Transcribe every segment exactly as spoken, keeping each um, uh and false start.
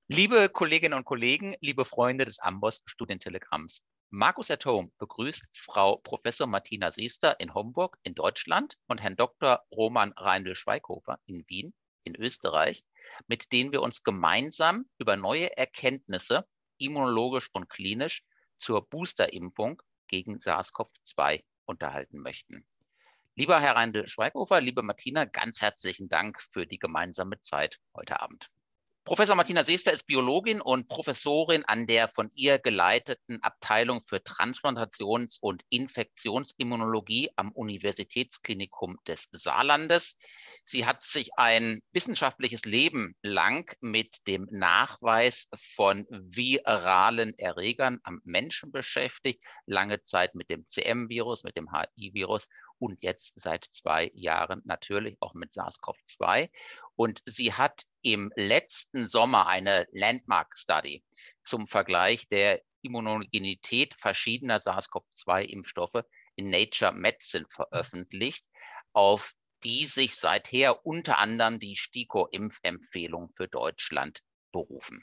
Liebe Kolleginnen und Kollegen, liebe Freunde des Amboss Studientelegramms. Markus at Home begrüßt Frau Professor Martina Seester in Homburg in Deutschland und Herrn Doktor Roman Reindl-Schweighofer in Wien in Österreich, mit denen wir uns gemeinsam über neue Erkenntnisse immunologisch und klinisch zur Boosterimpfung gegen SARS-CoV zwei unterhalten möchten. Lieber Herr Reindl-Schweighofer, liebe Martina, ganz herzlichen Dank für die gemeinsame Zeit heute Abend. Professor Martina Seester ist Biologin und Professorin an der von ihr geleiteten Abteilung für Transplantations- und Infektionsimmunologie am Universitätsklinikum des Saarlandes. Sie hat sich ein wissenschaftliches Leben lang mit dem Nachweis von viralen Erregern am Menschen beschäftigt, lange Zeit mit dem C M-Virus, mit dem H I-Virus und jetzt seit zwei Jahren natürlich auch mit SARS-CoV zwei. Und sie hat im letzten Sommer eine Landmark-Study zum Vergleich der Immunogenität verschiedener SARS-CoV zwei Impfstoffe in Nature Medicine veröffentlicht, auf die sich seither unter anderem die STIKO-Impfempfehlung für Deutschland berufen.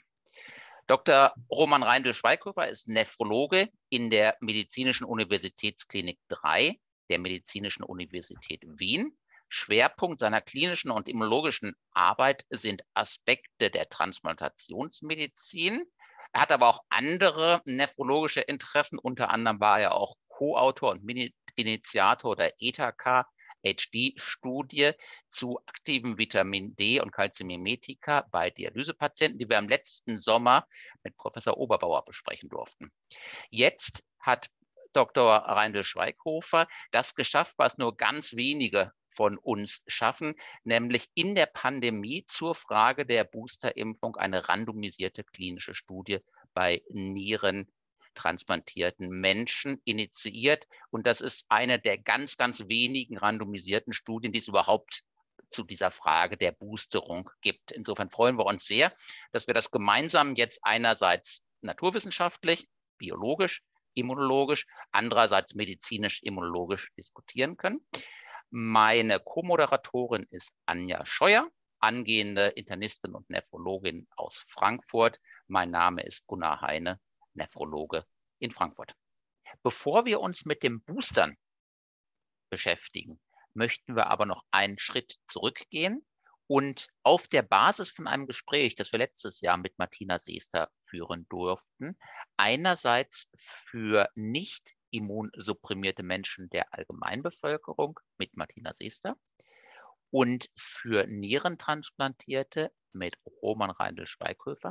Doktor Roman Reindl-Schweighofer ist Nephrologe in der Medizinischen Universitätsklinik drei der Medizinischen Universität Wien. Schwerpunkt seiner klinischen und immunologischen Arbeit sind Aspekte der Transplantationsmedizin. Er hat aber auch andere nephrologische Interessen. Unter anderem war er auch Co-Autor und Initiator der E T H K H D-Studie zu aktivem Vitamin D und Calciumimetika bei Dialysepatienten, die wir im letzten Sommer mit Professor Oberbauer besprechen durften. Jetzt hat Doktor Reindl-Schweighofer das geschafft, was nur ganz wenige von uns schaffen, nämlich in der Pandemie zur Frage der Boosterimpfung eine randomisierte klinische Studie bei nierentransplantierten Menschen initiiert. Und das ist eine der ganz, ganz wenigen randomisierten Studien, die es überhaupt zu dieser Frage der Boosterung gibt. Insofern freuen wir uns sehr, dass wir das gemeinsam jetzt einerseits naturwissenschaftlich, biologisch, immunologisch, andererseits medizinisch-immunologisch diskutieren können. Meine Co-Moderatorin ist Anja Scheuer, angehende Internistin und Nephrologin aus Frankfurt. Mein Name ist Gunnar Heine, Nephrologe in Frankfurt. Bevor wir uns mit dem Boostern beschäftigen, möchten wir aber noch einen Schritt zurückgehen und auf der Basis von einem Gespräch, das wir letztes Jahr mit Martina Seester führen durften, einerseits für nicht immunsupprimierte Menschen der Allgemeinbevölkerung mit Martina Seester und für Nierentransplantierte mit Roman Reindl-Schweighofer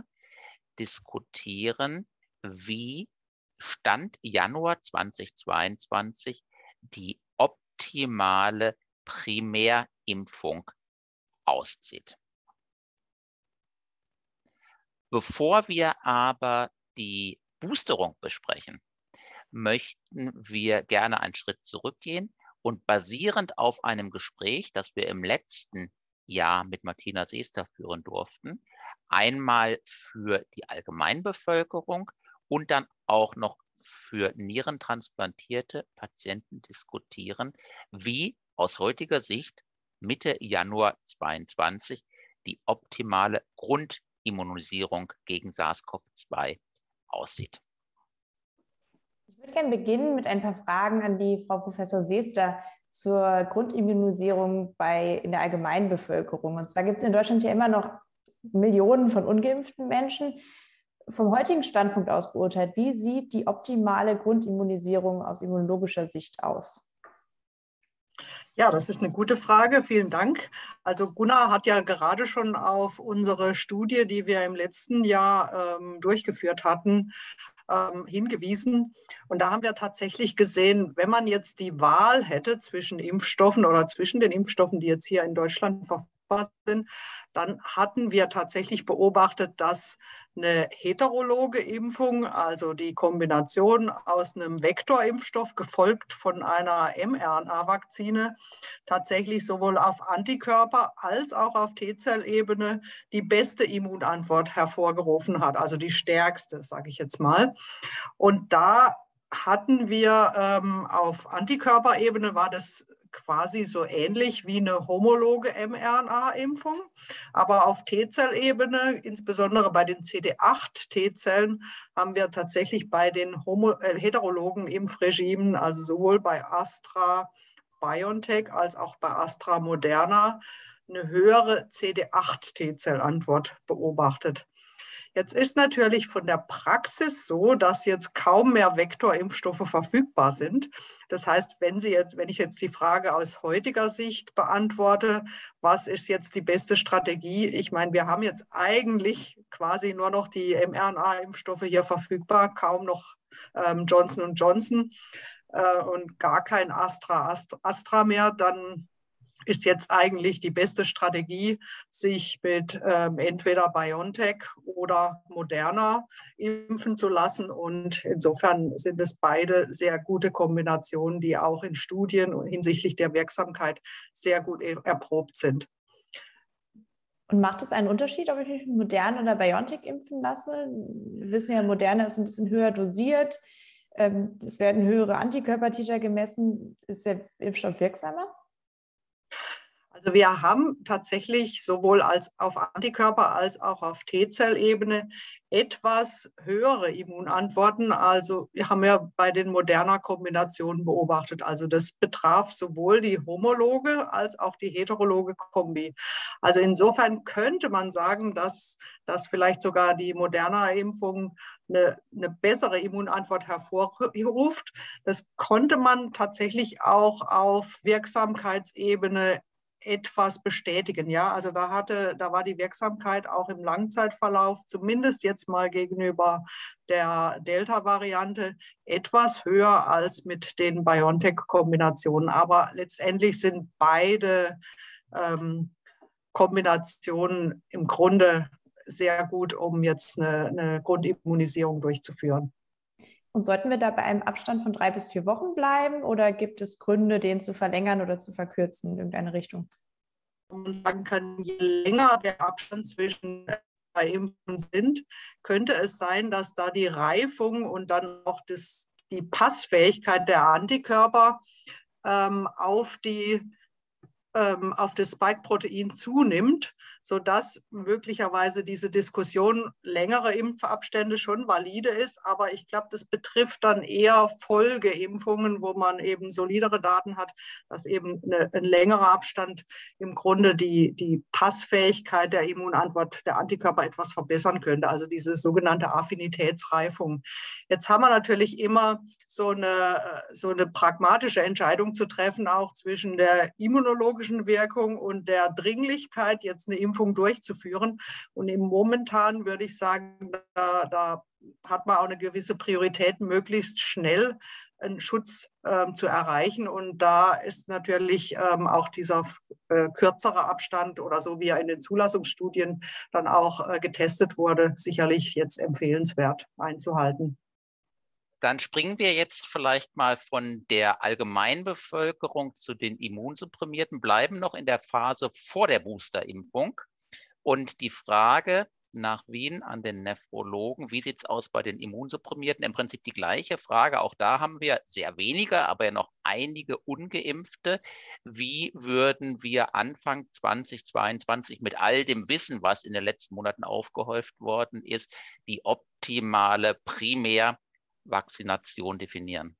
diskutieren, wie Stand Januar zweitausendzweiundzwanzig die optimale Primärimpfung aussieht. Bevor wir aber die Boosterung besprechen, möchten wir gerne einen Schritt zurückgehen und basierend auf einem Gespräch, das wir im letzten Jahr mit Martina Seester führen durften, einmal für die Allgemeinbevölkerung und dann auch noch für nierentransplantierte Patienten diskutieren, wie aus heutiger Sicht Mitte Januar zweitausendzweiundzwanzig die optimale Grundimmunisierung gegen SARS-CoV zwei aussieht. Ich würde gerne beginnen mit ein paar Fragen an die Frau Professor Seester zur Grundimmunisierung bei, in der Allgemeinbevölkerung. Und zwar gibt es in Deutschland ja immer noch Millionen von ungeimpften Menschen. Vom heutigen Standpunkt aus beurteilt, wie sieht die optimale Grundimmunisierung aus immunologischer Sicht aus? Ja, das ist eine gute Frage. Vielen Dank. Also Gunnar hat ja gerade schon auf unsere Studie, die wir im letzten Jahr ähm, durchgeführt hatten, ähm, hingewiesen. Und da haben wir tatsächlich gesehen, wenn man jetzt die Wahl hätte zwischen Impfstoffen oder zwischen den Impfstoffen, die jetzt hier in Deutschland verfügbar sind, dann hatten wir tatsächlich beobachtet, dass eine heterologe Impfung, also die Kombination aus einem Vektorimpfstoff gefolgt von einer mRNA-Vakzine, tatsächlich sowohl auf Antikörper- als auch auf T-Zellebene die beste Immunantwort hervorgerufen hat, also die stärkste, sage ich jetzt mal. Und da hatten wir ähm, auf Antikörperebene war das quasi so ähnlich wie eine homologe mRNA-Impfung, aber auf T-Zellebene, insbesondere bei den C D acht T-Zellen, haben wir tatsächlich bei den homo äh, heterologen Impfregimen, also sowohl bei Astra BioNTech als auch bei Astra Moderna, eine höhere C D acht T-Zellantwort beobachtet. Jetzt ist natürlich von der Praxis so, dass jetzt kaum mehr Vektorimpfstoffe verfügbar sind. Das heißt, wenn Sie jetzt, wenn ich jetzt die Frage aus heutiger Sicht beantworte, was ist jetzt die beste Strategie? Ich meine, wir haben jetzt eigentlich quasi nur noch die mRNA-Impfstoffe hier verfügbar, kaum noch ähm, Johnson und Johnson äh, und gar kein Astra, Astra, Astra mehr, dann ist jetzt eigentlich die beste Strategie, sich mit ähm, entweder BioNTech oder Moderna impfen zu lassen. Und insofern sind es beide sehr gute Kombinationen, die auch in Studien hinsichtlich der Wirksamkeit sehr gut erprobt sind. Und macht es einen Unterschied, ob ich mich mit Moderna oder BioNTech impfen lasse? Wir wissen ja, Moderna ist ein bisschen höher dosiert. Es werden höhere Antikörpertiter gemessen. Ist der Impfstoff wirksamer? Also wir haben tatsächlich sowohl als auf Antikörper- als auch auf T-Zellebene etwas höhere Immunantworten. Also wir haben ja bei den Moderna-Kombinationen beobachtet. Also das betraf sowohl die homologe als auch die heterologe Kombi. Also insofern könnte man sagen, dass, dass vielleicht sogar die Moderna-Impfung eine, eine bessere Immunantwort hervorruft. Das konnte man tatsächlich auch auf Wirksamkeitsebene etwas bestätigen. Ja, also da hatte, da war die Wirksamkeit auch im Langzeitverlauf, zumindest jetzt mal gegenüber der Delta-Variante, etwas höher als mit den BioNTech-Kombinationen. Aber letztendlich sind beide ähm, Kombinationen im Grunde sehr gut, um jetzt eine, eine Grundimmunisierung durchzuführen. Und sollten wir da bei einem Abstand von drei bis vier Wochen bleiben oder gibt es Gründe, den zu verlängern oder zu verkürzen in irgendeine Richtung? Man sagen kann, je länger der Abstand zwischen zwei Impfungen sind, könnte es sein, dass da die Reifung und dann auch das, die Passfähigkeit der Antikörper ähm, auf die auf das Spike-Protein zunimmt, sodass möglicherweise diese Diskussion längere Impfabstände schon valide ist. Aber ich glaube, das betrifft dann eher Folgeimpfungen, wo man eben solidere Daten hat, dass eben eine, ein längerer Abstand im Grunde die, die Passfähigkeit der Immunantwort der Antikörper etwas verbessern könnte, also diese sogenannte Affinitätsreifung. Jetzt haben wir natürlich immer so eine, so eine pragmatische Entscheidung zu treffen, auch zwischen der immunologischen Wirkung und der Dringlichkeit, jetzt eine Impfung durchzuführen. Und im momentan würde ich sagen, da, da hat man auch eine gewisse Priorität, möglichst schnell einen Schutz äh, zu erreichen. Und da ist natürlich ähm, auch dieser äh, kürzere Abstand oder so, wie er in den Zulassungsstudien dann auch äh, getestet wurde, sicherlich jetzt empfehlenswert einzuhalten. Dann springen wir jetzt vielleicht mal von der Allgemeinbevölkerung zu den Immunsupprimierten, bleiben noch in der Phase vor der Boosterimpfung. Und die Frage nach Wien an den Nephrologen, wie sieht es aus bei den Immunsupprimierten? Im Prinzip die gleiche Frage. Auch da haben wir sehr wenige, aber ja noch einige Ungeimpfte. Wie würden wir Anfang zweitausendzweiundzwanzig mit all dem Wissen, was in den letzten Monaten aufgehäuft worden ist, die optimale Primär Vakzination definieren?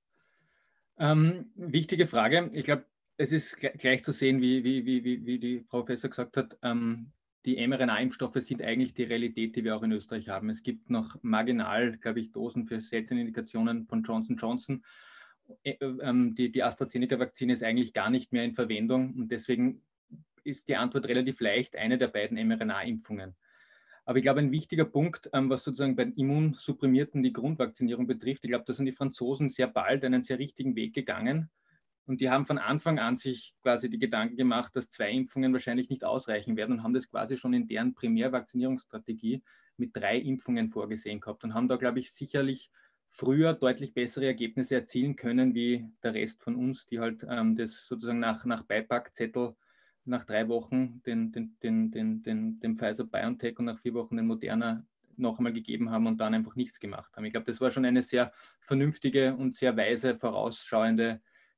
Ähm, wichtige Frage. Ich glaube, es ist gleich zu sehen, wie, wie, wie, wie die Frau Professor gesagt hat, ähm, die mRNA-Impfstoffe sind eigentlich die Realität, die wir auch in Österreich haben. Es gibt noch marginal, glaube ich, Dosen für seltene Indikationen von Johnson und Johnson. Ähm, die, die AstraZeneca-Vakzine ist eigentlich gar nicht mehr in Verwendung und deswegen ist die Antwort relativ leicht, eine der beiden mRNA-Impfungen. Aber ich glaube, ein wichtiger Punkt, was sozusagen bei den Immunsupprimierten die Grundvakzinierung betrifft, ich glaube, da sind die Franzosen sehr bald einen sehr richtigen Weg gegangen. Und die haben von Anfang an sich quasi die Gedanken gemacht, dass zwei Impfungen wahrscheinlich nicht ausreichen werden und haben das quasi schon in deren Primärvakzinierungsstrategie mit drei Impfungen vorgesehen gehabt und haben da, glaube ich, sicherlich früher deutlich bessere Ergebnisse erzielen können, wie der Rest von uns, die halt ähm, das sozusagen nach, nach Beipackzettel nach drei Wochen den, den, den, den, den, den Pfizer-BioNTech und nach vier Wochen den Moderna noch einmal gegeben haben und dann einfach nichts gemacht haben. Ich glaube, das war schon eine sehr vernünftige und sehr weise, vorausschauende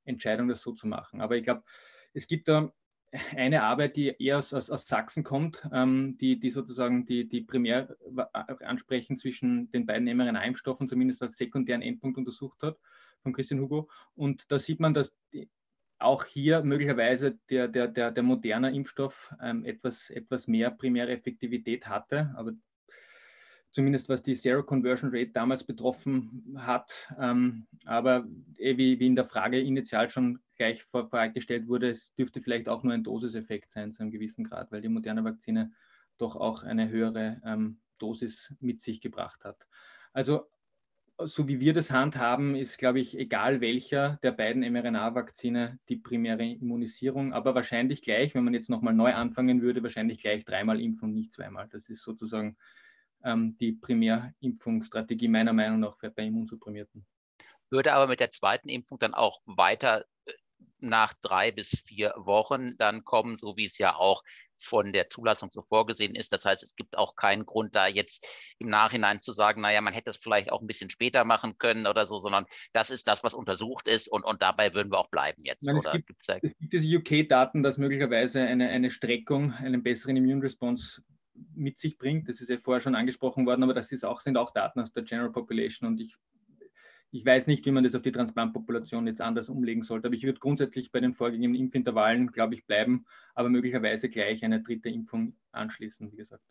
Entscheidung, das so zu machen. Aber ich glaube, es gibt da eine Arbeit, die eher aus, aus, aus Sachsen kommt, ähm, die, die sozusagen die, die primär ansprechen zwischen den beiden mRNA-Impfstoffen, zumindest als sekundären Endpunkt untersucht hat, von Christian Hugo. Und da sieht man, dass die, auch hier möglicherweise der, der, der, der moderne Impfstoff ähm, etwas, etwas mehr primäre Effektivität hatte, aber zumindest was die Zero Conversion Rate damals betroffen hat. Ähm, aber eh, wie, wie in der Frage initial schon gleich vorgestellt wurde, es dürfte vielleicht auch nur ein Dosiseffekt sein zu einem gewissen Grad, weil die moderne Vakzine doch auch eine höhere ähm, Dosis mit sich gebracht hat. Also so wie wir das handhaben, ist, glaube ich, egal welcher der beiden mRNA-Vakzine die primäre Immunisierung, aber wahrscheinlich gleich, wenn man jetzt nochmal neu anfangen würde, wahrscheinlich gleich dreimal impfen und nicht zweimal. Das ist sozusagen ähm, die Primärimpfungsstrategie meiner Meinung nach bei Immunsupprimierten. Würde aber mit der zweiten Impfung dann auch weiter nach drei bis vier Wochen dann kommen, so wie es ja auch von der Zulassung so vorgesehen ist. Das heißt, es gibt auch keinen Grund, da jetzt im Nachhinein zu sagen, naja, man hätte es vielleicht auch ein bisschen später machen können oder so, sondern das ist das, was untersucht ist und, und dabei würden wir auch bleiben jetzt. Meine, oder es, gibt, gibt's da... es gibt diese U K-Daten, dass möglicherweise eine, eine Streckung, einen besseren Immune Response mit sich bringt. Das ist ja vorher schon angesprochen worden, aber das ist auch, sind auch Daten aus der General Population und ich Ich weiß nicht, wie man das auf die Transplantpopulation jetzt anders umlegen sollte, aber ich würde grundsätzlich bei den vorgegebenen Impfintervallen, glaube ich, bleiben, aber möglicherweise gleich eine dritte Impfung anschließen, wie gesagt.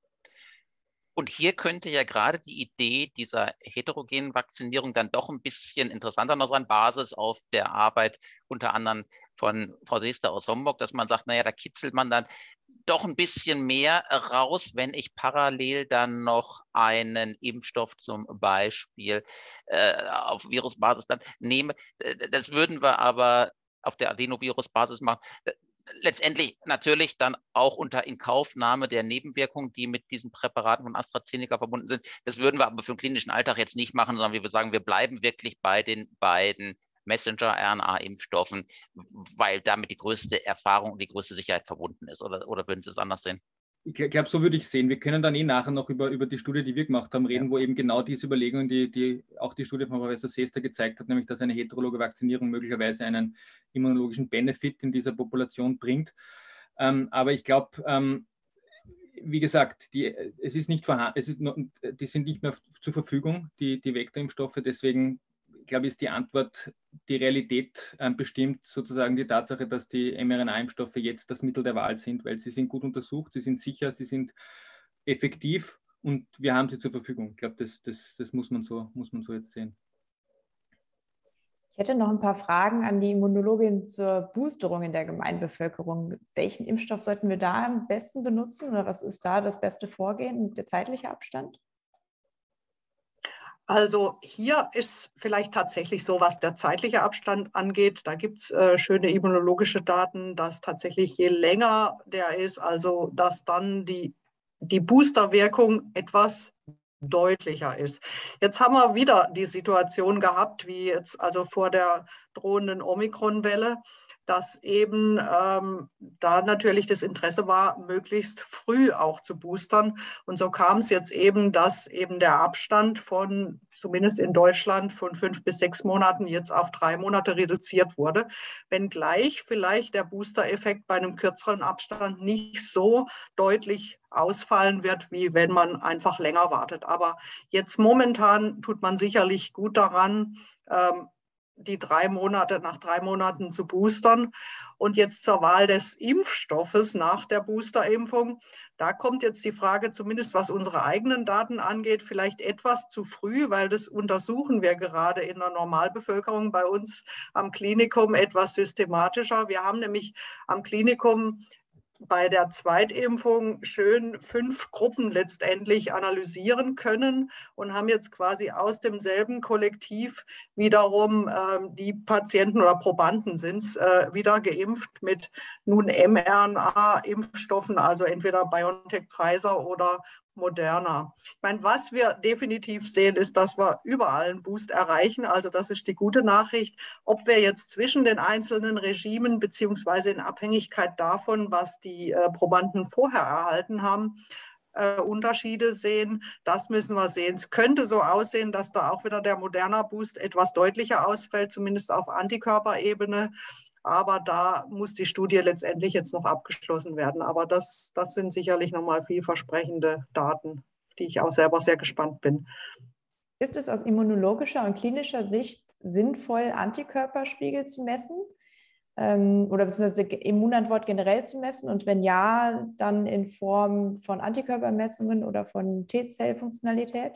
Und hier könnte ja gerade die Idee dieser heterogenen Vakzinierung dann doch ein bisschen interessanter noch sein, Basis auf der Arbeit unter anderem von Frau Seester aus Homburg, dass man sagt, naja, da kitzelt man dann doch ein bisschen mehr raus, wenn ich parallel dann noch einen Impfstoff zum Beispiel äh, auf Virusbasis dann nehme. Das würden wir aber auf der Adenovirusbasis machen. Letztendlich natürlich dann auch unter Inkaufnahme der Nebenwirkungen, die mit diesen Präparaten von AstraZeneca verbunden sind. Das würden wir aber für den klinischen Alltag jetzt nicht machen, sondern wir würden sagen, wir bleiben wirklich bei den beiden Messenger-R N A-Impfstoffen, weil damit die größte Erfahrung und die größte Sicherheit verbunden ist. Oder, oder würden Sie es anders sehen? Ich glaube, so würde ich sehen. Wir können dann eh nachher noch über, über die Studie, die wir gemacht haben, reden, ja, wo eben genau diese Überlegungen, die, die auch die Studie von Professor Seester gezeigt hat, nämlich dass eine heterologe Vakzinierung möglicherweise einen immunologischen Benefit in dieser Population bringt. Ähm, aber ich glaube, ähm, wie gesagt, die, es ist nicht vorhanden, es ist noch, die sind nicht mehr zur Verfügung, die, die Vektorimpfstoffe. Deswegen, glaube ich, ist die Antwort, die Realität äh, bestimmt sozusagen die Tatsache, dass die mRNA-Impfstoffe jetzt das Mittel der Wahl sind, weil sie sind gut untersucht, sie sind sicher, sie sind effektiv und wir haben sie zur Verfügung. Ich glaube, das, das, das muss man so, muss man so jetzt sehen. Ich hätte noch ein paar Fragen an die Immunologin zur Boosterung in der Gemeinbevölkerung. Welchen Impfstoff sollten wir da am besten benutzen oder was ist da das beste Vorgehen, der zeitliche Abstand? Also hier ist vielleicht tatsächlich so, was der zeitliche Abstand angeht. Da gibt es äh, schöne immunologische Daten, dass tatsächlich je länger der ist, also dass dann die, die Boosterwirkung etwas deutlicher ist. Jetzt haben wir wieder die Situation gehabt, wie jetzt also vor der drohenden Omikron-Welle, dass eben ähm, da natürlich das Interesse war, möglichst früh auch zu boostern. Und so kam es jetzt eben, dass eben der Abstand von, zumindest in Deutschland, von fünf bis sechs Monaten jetzt auf drei Monate reduziert wurde. Wenngleich vielleicht der Booster-Effekt bei einem kürzeren Abstand nicht so deutlich ausfallen wird, wie wenn man einfach länger wartet. Aber jetzt momentan tut man sicherlich gut daran, ähm, die drei Monate, nach drei Monaten zu boostern. Und jetzt zur Wahl des Impfstoffes nach der Boosterimpfung. Da kommt jetzt die Frage, zumindest was unsere eigenen Daten angeht, vielleicht etwas zu früh, weil das untersuchen wir gerade in der Normalbevölkerung bei uns am Klinikum etwas systematischer. Wir haben nämlich am Klinikum bei der Zweitimpfung schön fünf Gruppen letztendlich analysieren können und haben jetzt quasi aus demselben Kollektiv wiederum ähm, die Patienten oder Probanden sind es, äh, wieder geimpft mit nun mRNA-Impfstoffen, also entweder BioNTech, Pfizer oder Moderna. Ich meine, was wir definitiv sehen, ist, dass wir überall einen Boost erreichen. Also das ist die gute Nachricht. Ob wir jetzt zwischen den einzelnen Regimen beziehungsweise in Abhängigkeit davon, was die äh, Probanden vorher erhalten haben, äh, Unterschiede sehen. Das müssen wir sehen. Es könnte so aussehen, dass da auch wieder der Moderna-Boost etwas deutlicher ausfällt, zumindest auf Antikörperebene. Aber da muss die Studie letztendlich jetzt noch abgeschlossen werden. Aber das, das sind sicherlich nochmal vielversprechende Daten, die ich auch selber sehr gespannt bin. Ist es aus immunologischer und klinischer Sicht sinnvoll, Antikörperspiegel zu messen? Ähm, oder beziehungsweise Immunantwort generell zu messen? Und wenn ja, dann in Form von Antikörpermessungen oder von T-Zell-Funktionalität?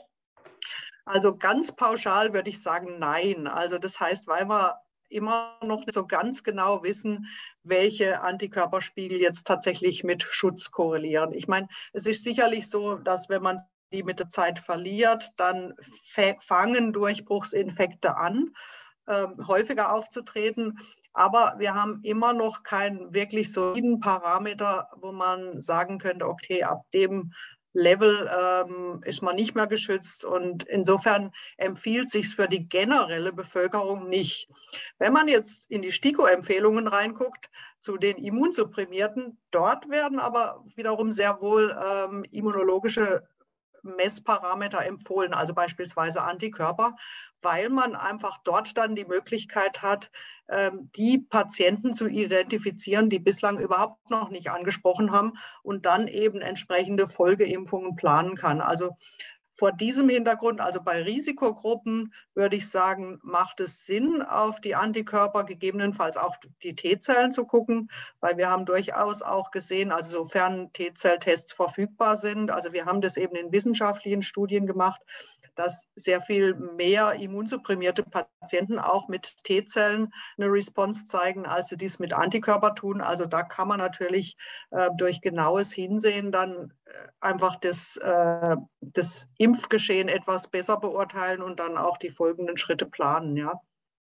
Also ganz pauschal würde ich sagen, nein. Also das heißt, weil wir immer noch nicht so ganz genau wissen, welche Antikörperspiegel jetzt tatsächlich mit Schutz korrelieren. Ich meine, es ist sicherlich so, dass wenn man die mit der Zeit verliert, dann fangen Durchbruchsinfekte an, äh, häufiger aufzutreten. Aber wir haben immer noch keinen wirklich soliden Parameter, wo man sagen könnte, okay, ab dem Level ähm, ist man nicht mehr geschützt, und insofern empfiehlt sich für die generelle Bevölkerung nicht. Wenn man jetzt in die STIKO-Empfehlungen reinguckt zu den Immunsupprimierten, dort werden aber wiederum sehr wohl ähm, immunologische Messparameter empfohlen, also beispielsweise Antikörper, weil man einfach dort dann die Möglichkeit hat, die Patienten zu identifizieren, die bislang überhaupt noch nicht angesprochen haben, und dann eben entsprechende Folgeimpfungen planen kann. Also vor diesem Hintergrund, also bei Risikogruppen, würde ich sagen, macht es Sinn, auf die Antikörper, gegebenenfalls auch die T-Zellen zu gucken, weil wir haben durchaus auch gesehen, also sofern T-Zelltests verfügbar sind, also wir haben das eben in wissenschaftlichen Studien gemacht, dass sehr viel mehr immunsupprimierte Patienten auch mit T-Zellen eine Response zeigen, als sie dies mit Antikörper tun. Also da kann man natürlich äh, durch genaues Hinsehen dann äh, einfach das, äh, das Impfgeschehen etwas besser beurteilen und dann auch die folgenden Schritte planen. Ja.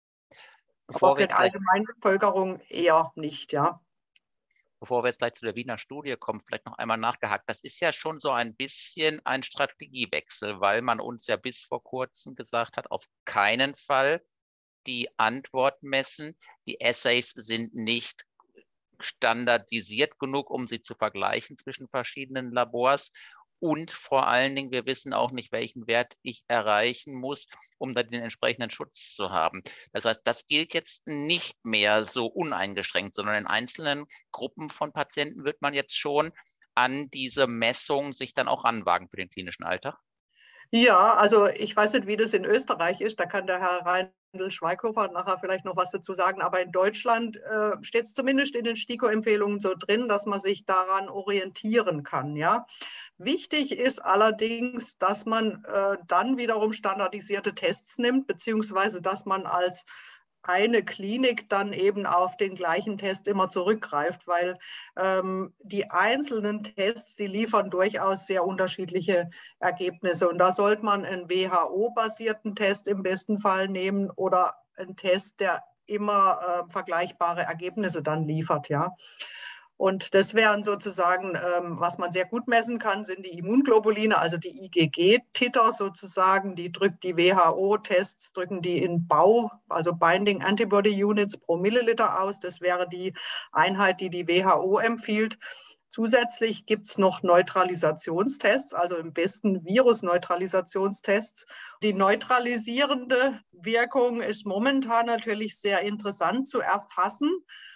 Aber für die Allgemeinbevölkerung eher nicht, ja. Bevor wir jetzt gleich zu der Wiener Studie kommen, vielleicht noch einmal nachgehakt. Das ist ja schon so ein bisschen ein Strategiewechsel, weil man uns ja bis vor kurzem gesagt hat, auf keinen Fall die Antwort messen. Die Assays sind nicht standardisiert genug, um sie zu vergleichen zwischen verschiedenen Labors. Und vor allen Dingen, wir wissen auch nicht, welchen Wert ich erreichen muss, um da den entsprechenden Schutz zu haben. Das heißt, das gilt jetzt nicht mehr so uneingeschränkt, sondern in einzelnen Gruppen von Patienten wird man jetzt schon an diese Messung sich dann auch ranwagen für den klinischen Alltag. Ja, also ich weiß nicht, wie das in Österreich ist. Da kann der Herr Reindl-Schweikhofer nachher vielleicht noch was dazu sagen. Aber in Deutschland äh, steht es zumindest in den STIKO-Empfehlungen so drin, dass man sich daran orientieren kann. Ja? Wichtig ist allerdings, dass man äh, dann wiederum standardisierte Tests nimmt, beziehungsweise dass man als eine Klinik dann eben auf den gleichen Test immer zurückgreift, weil ähm, die einzelnen Tests, die liefern durchaus sehr unterschiedliche Ergebnisse. Und da sollte man einen W H O-basierten Test im besten Fall nehmen oder einen Test, der immer äh, vergleichbare Ergebnisse dann liefert, ja. Und das wären sozusagen, ähm, was man sehr gut messen kann, sind die Immunglobuline, also die I G G-Titer sozusagen. Die drückt die W H O-Tests, drücken die in Bau, also Binding Antibody Units pro Milliliter aus. Das wäre die Einheit, die die W H O empfiehlt. Zusätzlich gibt es noch Neutralisationstests, also im besten Virusneutralisationstests. Die neutralisierende Wirkung ist momentan natürlich sehr interessant zu erfassen,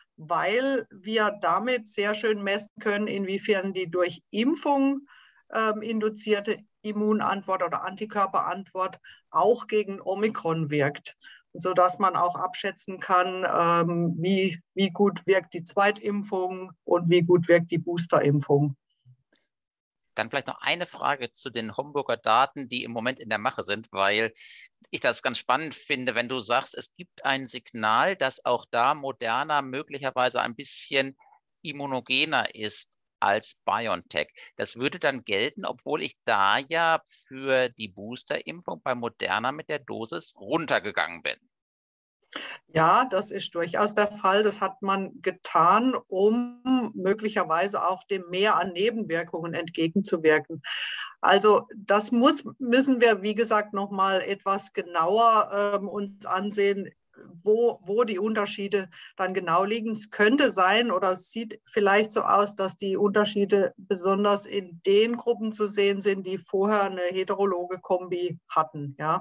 weil wir damit sehr schön messen können, inwiefern die durch Impfung ähm, induzierte Immunantwort oder Antikörperantwort auch gegen Omikron wirkt, sodass man auch abschätzen kann, ähm, wie, wie gut wirkt die Zweitimpfung und wie gut wirkt die Boosterimpfung. Dann vielleicht noch eine Frage zu den Homburger Daten, die im Moment in der Mache sind, weil ich das ganz spannend finde, wenn du sagst, es gibt ein Signal, dass auch da Moderna möglicherweise ein bisschen immunogener ist als BioNTech. Das würde dann gelten, obwohl ich da ja für die Boosterimpfung bei Moderna mit der Dosis runtergegangen bin. Ja, das ist durchaus der Fall. Das hat man getan, um möglicherweise auch dem Mehr an Nebenwirkungen entgegenzuwirken. Also das muss, müssen wir, wie gesagt, noch mal etwas genauer ähm, uns ansehen, wo, wo die Unterschiede dann genau liegen. Es könnte sein oder es sieht vielleicht so aus, dass die Unterschiede besonders in den Gruppen zu sehen sind, die vorher eine heterologe Kombi hatten. Ja.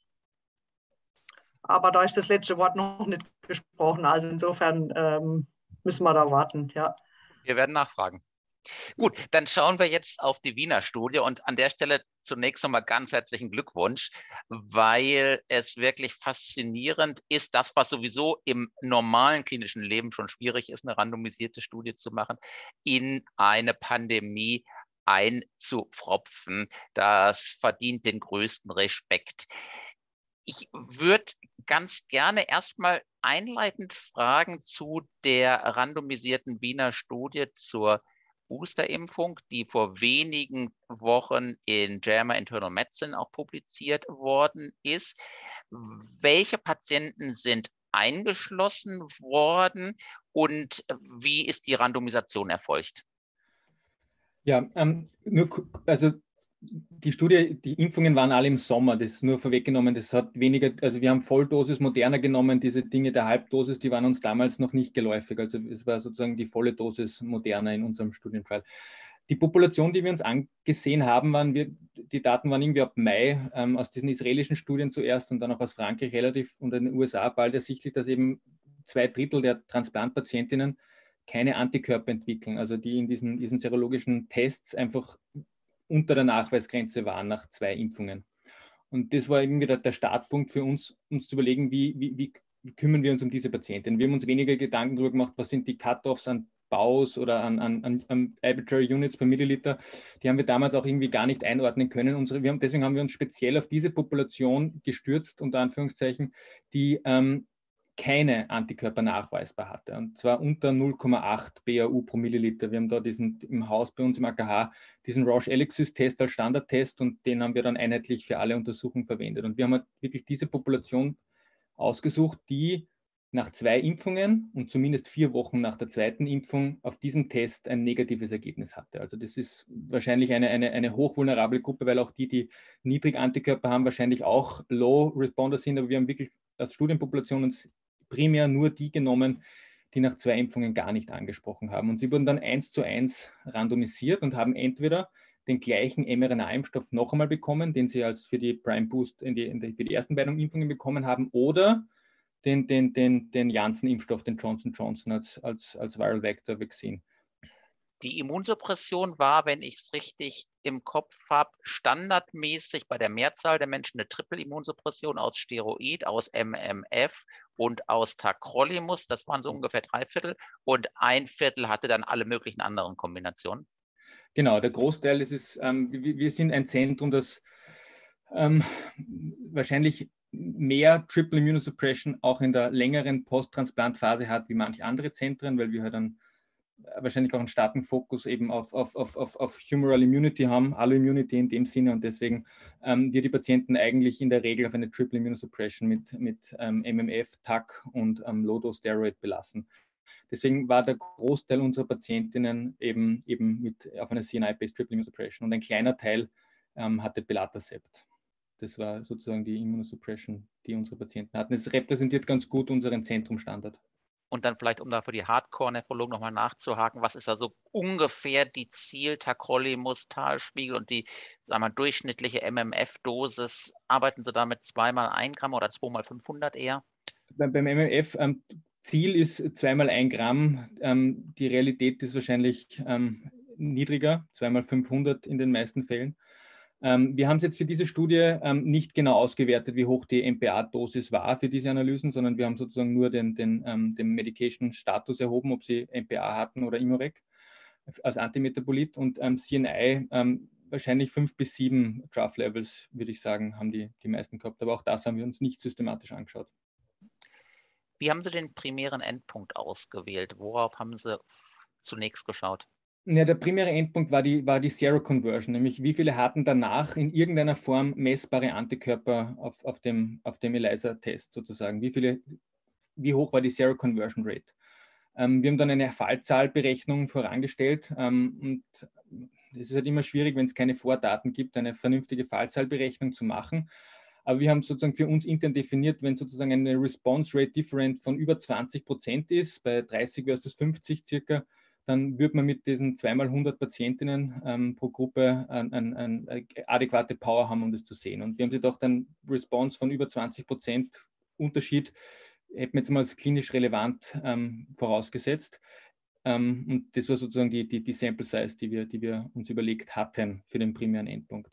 Aber da ist das letzte Wort noch nicht gesprochen. Also insofern ähm, müssen wir da warten. Ja. Wir werden nachfragen. Gut, dann schauen wir jetzt auf die Wiener Studie und an der Stelle zunächst nochmal ganz herzlichen Glückwunsch, weil es wirklich faszinierend ist, das, was sowieso im normalen klinischen Leben schon schwierig ist, eine randomisierte Studie zu machen, in eine Pandemie einzupfropfen. Das verdient den größten Respekt. Ich würde ganz gerne erstmal einleitend fragen zu der randomisierten Wiener Studie zur Boosterimpfung, die vor wenigen Wochen in J A M A Internal Medicine auch publiziert worden ist. Welche Patienten sind eingeschlossen worden und wie ist die Randomisation erfolgt? Ja, ähm, nur, also die Studie, die Impfungen waren alle im Sommer, das ist nur vorweggenommen, das hat weniger, also wir haben Volldosis Moderna genommen, diese Dinge der Halbdosis, die waren uns damals noch nicht geläufig, also es war sozusagen die volle Dosis Moderna in unserem Studientrial. Die Population, die wir uns angesehen haben, waren wir, die Daten waren irgendwie ab Mai ähm, aus diesen israelischen Studien zuerst und dann auch aus Frankreich relativ und in den U S A bald ersichtlich, dass eben zwei Drittel der Transplantpatientinnen keine Antikörper entwickeln, also die in diesen, diesen serologischen Tests einfach unter der Nachweisgrenze waren nach zwei Impfungen. Und das war irgendwie der, der Startpunkt für uns, uns zu überlegen, wie, wie, wie kümmern wir uns um diese Patienten. Wir haben uns weniger Gedanken darüber gemacht, was sind die Cut-offs an B A Us oder an, an, an Arbitrary Units per Milliliter. Die haben wir damals auch irgendwie gar nicht einordnen können. Unsere, wir haben, deswegen haben wir uns speziell auf diese Population gestürzt, unter Anführungszeichen, die ähm, keine Antikörper nachweisbar hatte, und zwar unter null Komma acht B A U pro Milliliter. Wir haben da diesen im Haus bei uns im A K H diesen Roche-Elixir-Test als Standardtest und den haben wir dann einheitlich für alle Untersuchungen verwendet. Und wir haben halt wirklich diese Population ausgesucht, die nach zwei Impfungen und zumindest vier Wochen nach der zweiten Impfung auf diesen Test ein negatives Ergebnis hatte. Also das ist wahrscheinlich eine, eine, eine hochvulnerable Gruppe, weil auch die, die niedrig Antikörper haben, wahrscheinlich auch Low Responder sind, aber wir haben wirklich als Studienpopulation uns primär nur die genommen, die nach zwei Impfungen gar nicht angesprochen haben. Und sie wurden dann eins zu eins randomisiert und haben entweder den gleichen mRNA-Impfstoff noch einmal bekommen, den sie als für die Prime Boost in die, in die, für die ersten beiden Impfungen bekommen haben, oder den, den, den, den Janssen-Impfstoff, den Johnson Johnson als, als, als Viral Vector Vaccine. Die Immunsuppression war, wenn ich es richtig im Kopf habe, standardmäßig bei der Mehrzahl der Menschen eine Triple-Immunsuppression aus Steroid, aus M M F und aus Tacrolimus. Das waren so ungefähr drei Viertel. Und ein Viertel hatte dann alle möglichen anderen Kombinationen. Genau, der Großteil, das ist, ähm, wir, wir sind ein Zentrum, das ähm, wahrscheinlich mehr Triple Immunosuppression auch in der längeren Post-Transplant-Phase hat wie manche andere Zentren, weil wir halt dann wahrscheinlich auch einen starken Fokus eben auf, auf, auf, auf, auf Humoral Immunity haben, Alloimmunity in dem Sinne, und deswegen ähm, wir die Patienten eigentlich in der Regel auf eine Triple Immunosuppression mit, mit ähm, M M F, T A C und ähm, Low-Dose Steroid belassen. Deswegen war der Großteil unserer Patientinnen eben, eben mit, auf einer C N I-based Triple Immunosuppression und ein kleiner Teil ähm, hatte Belatacept. Das war sozusagen die Immunosuppression, die unsere Patienten hatten. Das repräsentiert ganz gut unseren Zentrumstandard. Und dann vielleicht, um da für die Hardcore-Nephrologen nochmal nachzuhaken, was ist da so ungefähr die Ziel-Tacrolimus-Talspiegel und die, sagen wir mal, durchschnittliche M M F-Dosis? Arbeiten Sie da mit zweimal ein Gramm oder zweimal fünfhundert eher? Beim, beim M M F, ähm, Ziel ist zweimal ein Gramm. Ähm, die Realität ist wahrscheinlich ähm, niedriger, zweimal fünfhundert in den meisten Fällen. Ähm, wir haben es jetzt für diese Studie ähm, nicht genau ausgewertet, wie hoch die M P A-Dosis war für diese Analysen, sondern wir haben sozusagen nur den, den, ähm, den Medication-Status erhoben, ob sie M P A hatten oder Imorec als Antimetabolit, und ähm, C N I ähm, wahrscheinlich fünf bis sieben Trough-Levels, würde ich sagen, haben die, die meisten gehabt. Aber auch das haben wir uns nicht systematisch angeschaut. Wie haben Sie den primären Endpunkt ausgewählt? Worauf haben Sie zunächst geschaut? Ja, der primäre Endpunkt war die, war die Seroconversion, nämlich wie viele hatten danach in irgendeiner Form messbare Antikörper auf, auf dem, auf dem ELISA-Test sozusagen. Wie, viele, wie hoch war die Seroconversion Rate? Ähm, wir haben dann eine Fallzahlberechnung vorangestellt ähm, und es ist halt immer schwierig, wenn es keine Vordaten gibt, eine vernünftige Fallzahlberechnung zu machen. Aber wir haben sozusagen für uns intern definiert, wenn sozusagen eine Response Rate Different von über zwanzig Prozent ist, bei dreißig versus fünfzig circa, dann würde man mit diesen zweimal hundert Patientinnen ähm, pro Gruppe eine ein, ein, ein adäquate Power haben, um das zu sehen. Und wir haben sich gedacht, ein Response von über zwanzig Prozent Unterschied hätten wir jetzt mal als klinisch relevant ähm, vorausgesetzt. Ähm, und das war sozusagen die, die, die Sample Size, die wir, die wir uns überlegt hatten für den primären Endpunkt.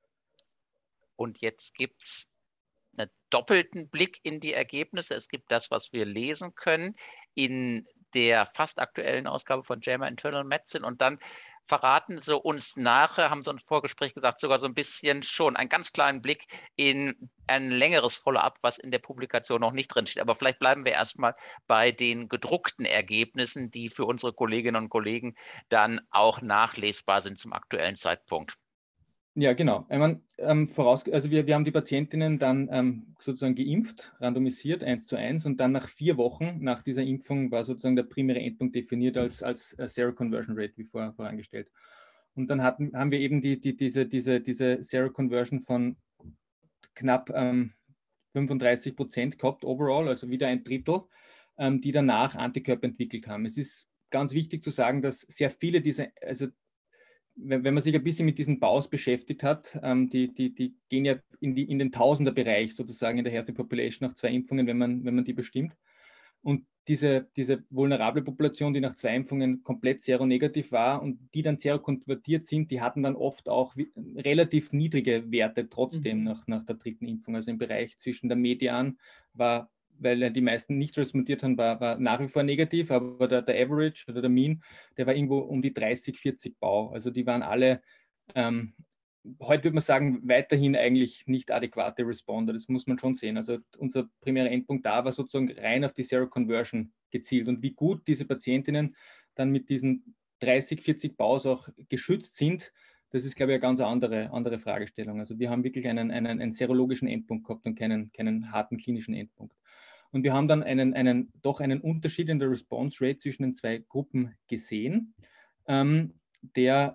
Und jetzt gibt es einen doppelten Blick in die Ergebnisse. Es gibt das, was wir lesen können in der fast aktuellen Ausgabe von J A M A Internal Medicine, und dann verraten sie uns nachher, haben sie uns im Vorgespräch gesagt, sogar so ein bisschen schon einen ganz kleinen Blick in ein längeres Follow-up, was in der Publikation noch nicht drinsteht. Aber vielleicht bleiben wir erstmal bei den gedruckten Ergebnissen, die für unsere Kolleginnen und Kollegen dann auch nachlesbar sind zum aktuellen Zeitpunkt. Ja, genau. Ich meine, ähm, voraus, also wir, wir haben die Patientinnen dann ähm, sozusagen geimpft, randomisiert, eins zu eins, und dann nach vier Wochen nach dieser Impfung war sozusagen der primäre Endpunkt definiert als, als Seroconversion Rate, wie vor, vorangestellt. Und dann hatten, haben wir eben die, die, diese, diese, diese Seroconversion von knapp ähm, fünfunddreißig Prozent gehabt overall, also wieder ein Drittel, ähm, die danach Antikörper entwickelt haben. Es ist ganz wichtig zu sagen, dass sehr viele dieser, also wenn, wenn man sich ein bisschen mit diesen B A Us beschäftigt hat, ähm, die, die, die gehen ja in, die, in den Tausenderbereich sozusagen in der Healthy Population nach zwei Impfungen, wenn man, wenn man die bestimmt. Und diese, diese vulnerable Population, die nach zwei Impfungen komplett seronegativ war und die dann serokonvertiert sind, die hatten dann oft auch relativ niedrige Werte trotzdem mhm. nach, nach der dritten Impfung. Also im Bereich zwischen der Median war, weil die meisten nicht respondiert haben, war, war nach wie vor negativ, aber der, der Average oder der Mean, der war irgendwo um die dreißig, vierzig B A U. Also die waren alle, ähm, heute würde man sagen, weiterhin eigentlich nicht adäquate Responder. Das muss man schon sehen. Also unser primärer Endpunkt da war sozusagen rein auf die Seroconversion gezielt. Und wie gut diese Patientinnen dann mit diesen dreißig, vierzig B A Us auch geschützt sind, das ist, glaube ich, eine ganz andere, andere Fragestellung. Also wir haben wirklich einen, einen, einen serologischen Endpunkt gehabt und keinen, keinen harten klinischen Endpunkt. Und wir haben dann einen, einen, doch einen Unterschied in der Response Rate zwischen den zwei Gruppen gesehen, ähm, der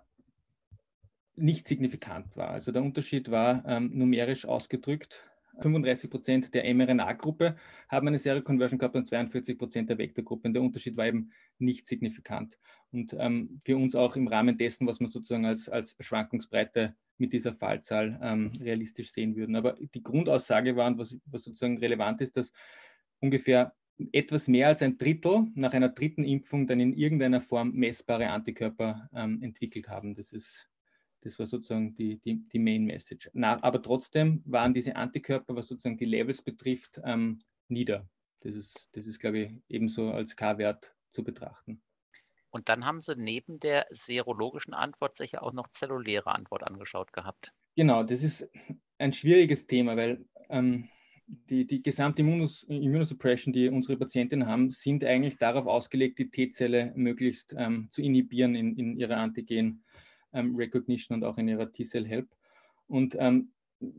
nicht signifikant war. Also der Unterschied war ähm, numerisch ausgedrückt. fünfunddreißig Prozent der mRNA-Gruppe haben eine Seroconversion gehabt und zweiundvierzig Prozent der Vektorgruppe. Und der Unterschied war eben nicht signifikant. Und ähm, für uns auch im Rahmen dessen, was man sozusagen als, als Schwankungsbreite mit dieser Fallzahl ähm, realistisch sehen würden. Aber die Grundaussage war, und was, was sozusagen relevant ist, dass ungefähr etwas mehr als ein Drittel nach einer dritten Impfung dann in irgendeiner Form messbare Antikörper ähm, entwickelt haben. Das ist Das war sozusagen die, die, die Main Message. Na, aber trotzdem waren diese Antikörper, was sozusagen die Levels betrifft, ähm, nieder. Das ist, das ist, glaube ich, ebenso als K-Wert zu betrachten. Und dann haben Sie neben der serologischen Antwort sicher auch noch zelluläre Antwort angeschaut gehabt. Genau, das ist ein schwieriges Thema, weil ähm, die, die gesamte Immunos, Immunosuppression, die unsere Patientinnen haben, sind eigentlich darauf ausgelegt, die T-Zelle möglichst ähm, zu inhibieren in, in ihrer Antigen- Recognition und auch in ihrer T-Cell-Help. Und ähm,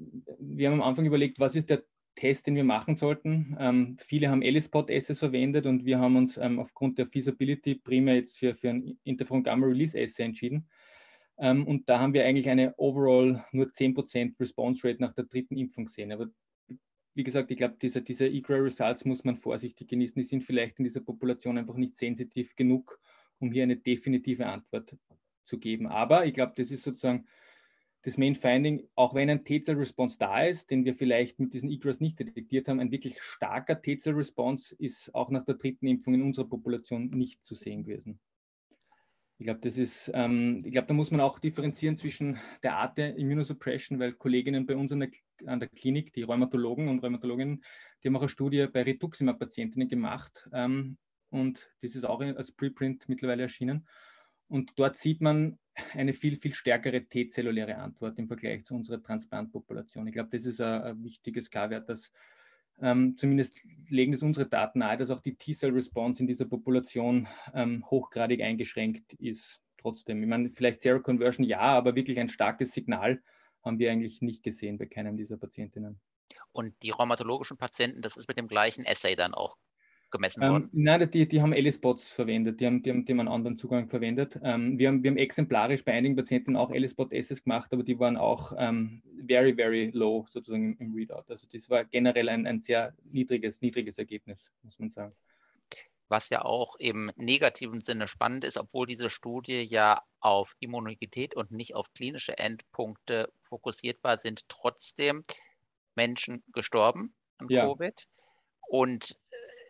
wir haben am Anfang überlegt, was ist der Test, den wir machen sollten. Ähm, viele haben ELISpot-Assays verwendet und wir haben uns ähm, aufgrund der Feasibility primär jetzt für, für ein Interferon-Gamma-Release-Assay entschieden. Ähm, und da haben wir eigentlich eine overall nur zehn Prozent Response Rate nach der dritten Impfung gesehen. Aber wie gesagt, ich glaube, diese, diese E G R A Results muss man vorsichtig genießen. Die sind vielleicht in dieser Population einfach nicht sensitiv genug, um hier eine definitive Antwort zu geben. Aber ich glaube, das ist sozusagen das Main Finding, auch wenn ein T-Cell-Response da ist, den wir vielleicht mit diesen E G R As nicht detektiert haben, ein wirklich starker T-Cell-Response ist auch nach der dritten Impfung in unserer Population nicht zu sehen gewesen. Ich glaube, das ist, ähm, ich glaube, da muss man auch differenzieren zwischen der Art der Immunosuppression, weil Kolleginnen bei uns an der, an der Klinik, die Rheumatologen und Rheumatologinnen, die haben auch eine Studie bei Rituximab-Patientinnen gemacht ähm, und das ist auch als Preprint mittlerweile erschienen. Und dort sieht man eine viel, viel stärkere T-zelluläre Antwort im Vergleich zu unserer Transplantpopulation. Ich glaube, das ist ein, ein wichtiges K-Wert, dass ähm, zumindest legen das unsere Daten nahe, dass auch die T-Cell-Response in dieser Population ähm, hochgradig eingeschränkt ist. Trotzdem, ich meine, vielleicht Seroconversion ja, aber wirklich ein starkes Signal haben wir eigentlich nicht gesehen bei keinem dieser Patientinnen. Und die rheumatologischen Patienten, das ist mit dem gleichen Assay dann auch gemessen ähm, worden? Nein, die, die haben ELISpots verwendet, die haben, die, haben, die haben einen anderen Zugang verwendet. Ähm, wir, haben, wir haben exemplarisch bei einigen Patienten auch ELISpot-Assays gemacht, aber die waren auch ähm, very, very low sozusagen im, im Readout. Also das war generell ein, ein sehr niedriges, niedriges Ergebnis, muss man sagen. Was ja auch im negativen Sinne spannend ist, obwohl diese Studie ja auf Immunität und nicht auf klinische Endpunkte fokussiert war, sind trotzdem Menschen gestorben an Ja. Covid. Und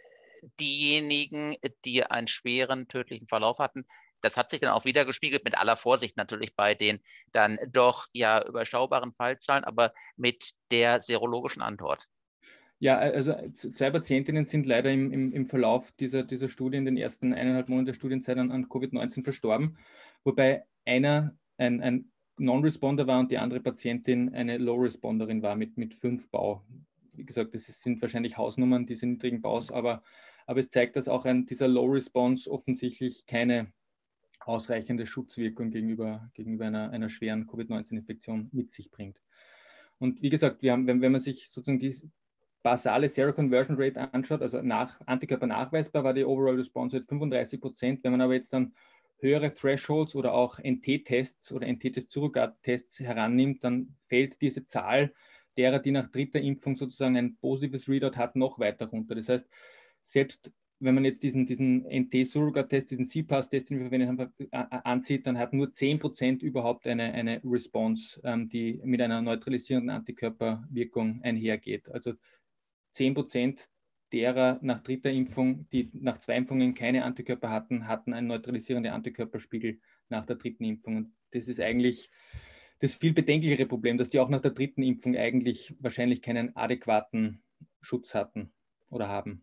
diejenigen, die einen schweren tödlichen Verlauf hatten, das hat sich dann auch wieder gespiegelt, mit aller Vorsicht natürlich bei den dann doch ja überschaubaren Fallzahlen, aber mit der serologischen Antwort. Ja, also zwei Patientinnen sind leider im, im, im Verlauf dieser, dieser Studie in den ersten eineinhalb Monaten der Studienzeit an, an Covid neunzehn verstorben, wobei einer ein, ein Non-Responder war und die andere Patientin eine Low-Responderin war mit, mit fünf Bau. Wie gesagt, das sind wahrscheinlich Hausnummern, diese niedrigen Baus, aber, aber es zeigt, dass auch ein, dieser Low-Response offensichtlich keine ausreichende Schutzwirkung gegenüber, gegenüber einer, einer schweren Covid neunzehn Infektion mit sich bringt. Und wie gesagt, wir haben, wenn, wenn man sich sozusagen die basale Seroconversion Rate anschaut, also nach Antikörper nachweisbar, war die Overall Response Rate fünfunddreißig Prozent. Wenn man aber jetzt dann höhere Thresholds oder auch N T-Tests oder N T-Test-Surrogat-Tests herannimmt, dann fällt diese Zahl derer, die nach dritter Impfung sozusagen ein positives Readout hat, noch weiter runter. Das heißt, selbst wenn man jetzt diesen, diesen N T-Surrogat-Test, diesen C PAS-Test, den wir verwendet haben, ansieht, dann hat nur zehn Prozent überhaupt eine, eine Response, ähm, die mit einer neutralisierenden Antikörperwirkung einhergeht. Also zehn Prozent derer nach dritter Impfung, die nach zwei Impfungen keine Antikörper hatten, hatten einen neutralisierenden Antikörperspiegel nach der dritten Impfung. Und das ist eigentlich das viel bedenklichere Problem, dass die auch nach der dritten Impfung eigentlich wahrscheinlich keinen adäquaten Schutz hatten oder haben.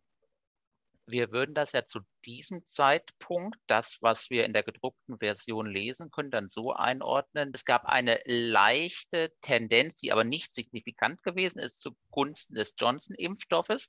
Wir würden das ja zu diesem Zeitpunkt, das, was wir in der gedruckten Version lesen können, dann so einordnen. Es gab eine leichte Tendenz, die aber nicht signifikant gewesen ist, zugunsten des Johnson-Impfstoffes.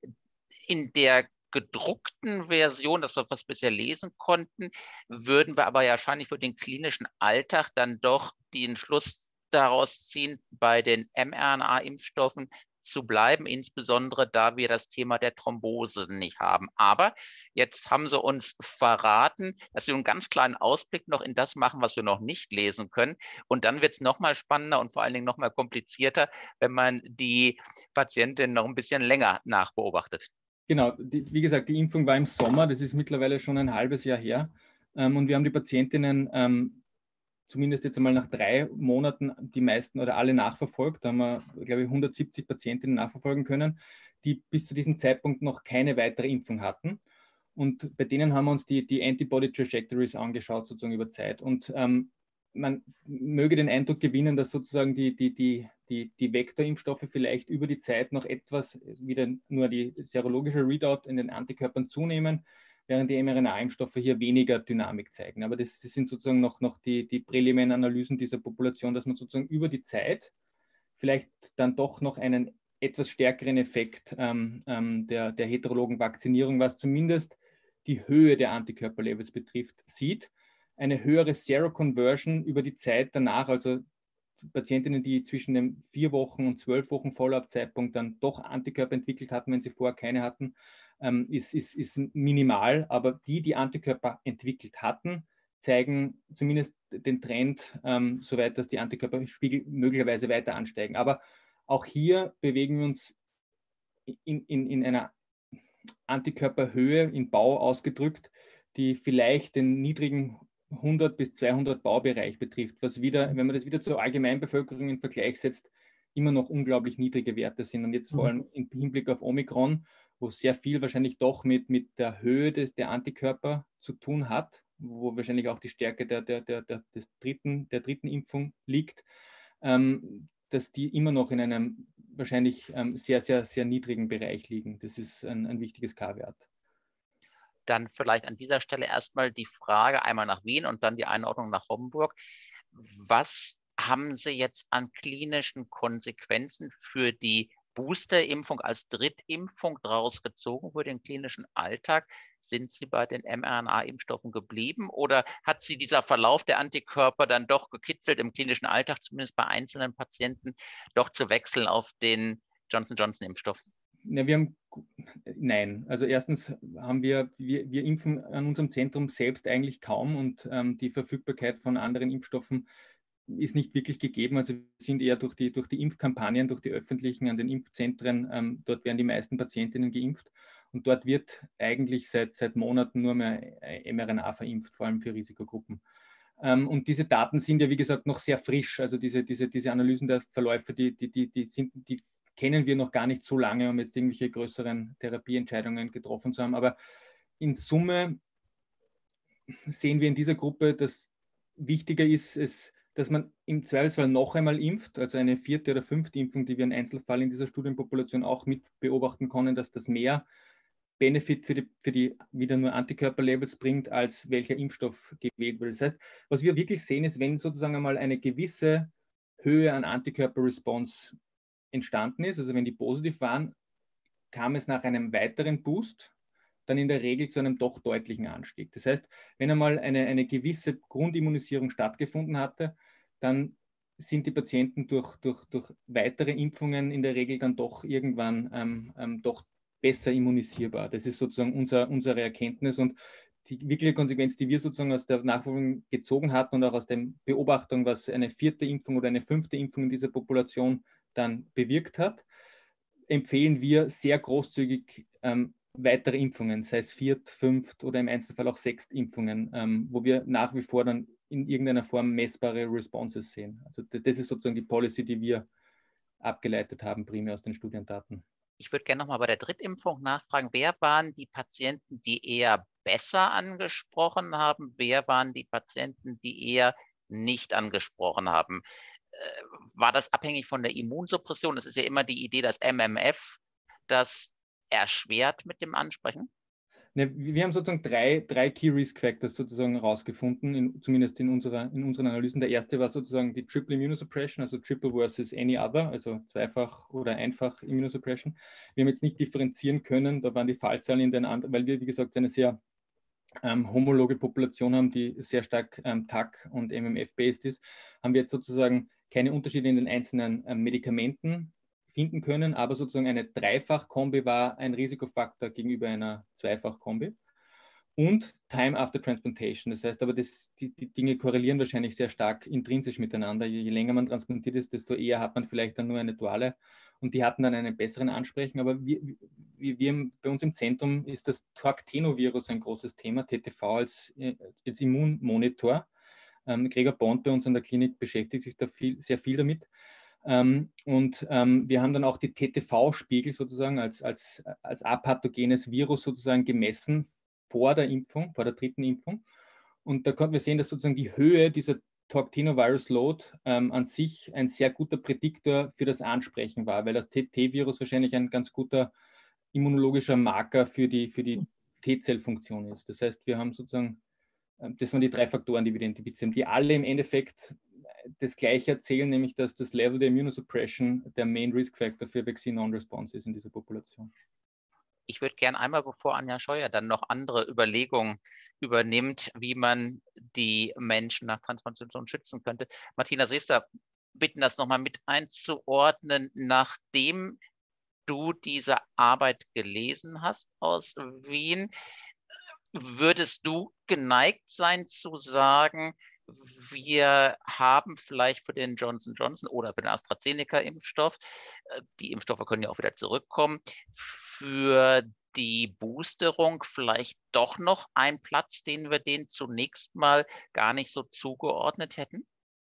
In der gedruckten Version, das, was wir bisher lesen konnten, würden wir aber ja wahrscheinlich für den klinischen Alltag dann doch den Schluss daraus ziehen, bei den mRNA-Impfstoffen zu bleiben, insbesondere da wir das Thema der Thrombose nicht haben. Aber jetzt haben sie uns verraten, dass wir einen ganz kleinen Ausblick noch in das machen, was wir noch nicht lesen können. Und dann wird es nochmal spannender und vor allen Dingen nochmal komplizierter, wenn man die Patientin noch ein bisschen länger nachbeobachtet. Genau, die, wie gesagt, die Impfung war im Sommer, das ist mittlerweile schon ein halbes Jahr her. Ähm, und wir haben die Patientinnen ähm, zumindest jetzt einmal nach drei Monaten die meisten oder alle nachverfolgt. Da haben wir, glaube ich, hundertsiebzig Patientinnen nachverfolgen können, die bis zu diesem Zeitpunkt noch keine weitere Impfung hatten. Und bei denen haben wir uns die, die Antibody Trajectories angeschaut, sozusagen über Zeit. Und ähm, man möge den Eindruck gewinnen, dass sozusagen die, die, die, die, die Vektorimpfstoffe vielleicht über die Zeit noch etwas, wieder nur die serologische Readout in den Antikörpern zunehmen, während die mRNA-Impfstoffe hier weniger Dynamik zeigen. Aber das, das sind sozusagen noch, noch die, die präliminären Analysen dieser Population, dass man sozusagen über die Zeit vielleicht dann doch noch einen etwas stärkeren Effekt ähm, ähm, der, der heterologen Vakzinierung, was zumindest die Höhe der Antikörperlevels betrifft, sieht. Eine höhere Seroconversion über die Zeit danach, also Patientinnen, die zwischen den vier Wochen und zwölf Wochen Follow-up-Zeitpunkt dann doch Antikörper entwickelt hatten, wenn sie vorher keine hatten, ähm, ist, ist, ist minimal. Aber die, die Antikörper entwickelt hatten, zeigen zumindest den Trend, ähm, soweit dass die Antikörperspiegel möglicherweise weiter ansteigen. Aber auch hier bewegen wir uns in, in, in einer Antikörperhöhe, in Bau ausgedrückt, die vielleicht den niedrigen hundert bis zweihundert Baubereich betrifft, was wieder, wenn man das wieder zur Allgemeinbevölkerung in Vergleich setzt, immer noch unglaublich niedrige Werte sind. Und jetzt vor allem im Hinblick auf Omikron, wo sehr viel wahrscheinlich doch mit, mit der Höhe des, der Antikörper zu tun hat, wo wahrscheinlich auch die Stärke der, der, der, der, des dritten, der dritten Impfung liegt, ähm, dass die immer noch in einem wahrscheinlich ähm, sehr, sehr, sehr niedrigen Bereich liegen. Das ist ein, ein wichtiges K-Wert. Dann vielleicht an dieser Stelle erstmal die Frage einmal nach Wien und dann die Einordnung nach Homburg. Was haben Sie jetzt an klinischen Konsequenzen für die Boosterimpfung als Drittimpfung daraus gezogen für den klinischen Alltag? Sind Sie bei den mRNA-Impfstoffen geblieben oder hat Sie dieser Verlauf der Antikörper dann doch gekitzelt, im klinischen Alltag, zumindest bei einzelnen Patienten, doch zu wechseln auf den Johnson-Johnson-Impfstoff? Ja, wir haben Nein, also erstens haben wir, wir, wir impfen an unserem Zentrum selbst eigentlich kaum und ähm, die Verfügbarkeit von anderen Impfstoffen ist nicht wirklich gegeben. Also wir sind eher durch die, durch die Impfkampagnen, durch die öffentlichen an den Impfzentren, ähm, dort werden die meisten Patientinnen geimpft und dort wird eigentlich seit, seit Monaten nur mehr mRNA verimpft, vor allem für Risikogruppen. Ähm, und diese Daten sind ja, wie gesagt, noch sehr frisch. Also diese, diese, diese Analysen der Verläufe, die, die, die, die, sind, die kennen wir noch gar nicht so lange, um jetzt irgendwelche größeren Therapieentscheidungen getroffen zu haben. Aber in Summe sehen wir in dieser Gruppe, dass wichtiger ist, es, dass man im Zweifelsfall noch einmal impft, also eine vierte oder fünfte Impfung, die wir im Einzelfall in dieser Studienpopulation auch mit beobachten können, dass das mehr Benefit für die, für die wieder nur Antikörperlevels bringt, als welcher Impfstoff gewählt wird. Das heißt, was wir wirklich sehen, ist, wenn sozusagen einmal eine gewisse Höhe an Antikörperresponse entstanden ist, also wenn die positiv waren, kam es nach einem weiteren Boost dann in der Regel zu einem doch deutlichen Anstieg. Das heißt, wenn einmal eine, eine gewisse Grundimmunisierung stattgefunden hatte, dann sind die Patienten durch, durch, durch weitere Impfungen in der Regel dann doch irgendwann ähm, ähm, doch besser immunisierbar. Das ist sozusagen unser, unsere Erkenntnis und die wirkliche Konsequenz, die wir sozusagen aus der Nachfolgung gezogen hatten und auch aus der Beobachtung, was eine vierte Impfung oder eine fünfte Impfung in dieser Population dann bewirkt hat, empfehlen wir sehr großzügig ähm, weitere Impfungen, sei es Viert-, Fünft- oder im Einzelfall auch Sechst-Impfungen, ähm, wo wir nach wie vor dann in irgendeiner Form messbare Responses sehen. Also das ist sozusagen die Policy, die wir abgeleitet haben, primär aus den Studiendaten. Ich würde gerne nochmal bei der Drittimpfung nachfragen, wer waren die Patienten, die eher besser angesprochen haben? Wer waren die Patienten, die eher nicht angesprochen haben? Äh, war das abhängig von der Immunsuppression? Das ist ja immer die Idee, dass M M F das erschwert mit dem Ansprechen. Ne, wir haben sozusagen drei, drei Key Risk Factors sozusagen herausgefunden, in, zumindest in, unserer, in unseren Analysen. Der erste war sozusagen die Triple Immunosuppression, also Triple versus any other, also zweifach oder einfach Immunosuppression. Wir haben jetzt nicht differenzieren können, da waren die Fallzahlen in den anderen, weil wir, wie gesagt, eine sehr ähm, homologe Population haben, die sehr stark ähm, T A C und M M F-based ist, haben wir jetzt sozusagen keine Unterschiede in den einzelnen ähm, Medikamenten finden können, aber sozusagen eine Dreifach-Kombi war ein Risikofaktor gegenüber einer Zweifach-Kombi. Und Time after Transplantation. Das heißt aber, das, die, die Dinge korrelieren wahrscheinlich sehr stark intrinsisch miteinander. Je, je länger man transplantiert ist, desto eher hat man vielleicht dann nur eine duale. Und die hatten dann einen besseren Ansprechen. Aber wir, wir, wir bei uns im Zentrum ist das Torctenovirus ein großes Thema, T T V als, als Immunmonitor. Ähm, Gregor Bond bei uns an der Klinik beschäftigt sich da viel, sehr viel damit. Ähm, und ähm, wir haben dann auch die T T V-Spiegel sozusagen als, als, als apathogenes Virus sozusagen gemessen vor der Impfung, vor der dritten Impfung. Und da konnten wir sehen, dass sozusagen die Höhe dieser Torctenovirus Load ähm, an sich ein sehr guter Prädiktor für das Ansprechen war, weil das T T-Virus wahrscheinlich ein ganz guter immunologischer Marker für die, für die T-Zellfunktion ist. Das heißt, wir haben sozusagen, das waren die drei Faktoren, die wir identifizieren, die alle im Endeffekt das Gleiche erzählen, nämlich dass das Level der Immunosuppression der Main Risk Factor für Vaccine Non-Response ist in dieser Population. Ich würde gerne einmal, bevor Anja Scheuer dann noch andere Überlegungen übernimmt, wie man die Menschen nach Transplantation schützen könnte, Martina Seester bitten, das nochmal mit einzuordnen, nachdem du diese Arbeit gelesen hast aus Wien. Würdest du geneigt sein zu sagen, wir haben vielleicht für den Johnson Johnson oder für den AstraZeneca-Impfstoff, die Impfstoffe können ja auch wieder zurückkommen, für die Boosterung vielleicht doch noch einen Platz, den wir denen zunächst mal gar nicht so zugeordnet hätten?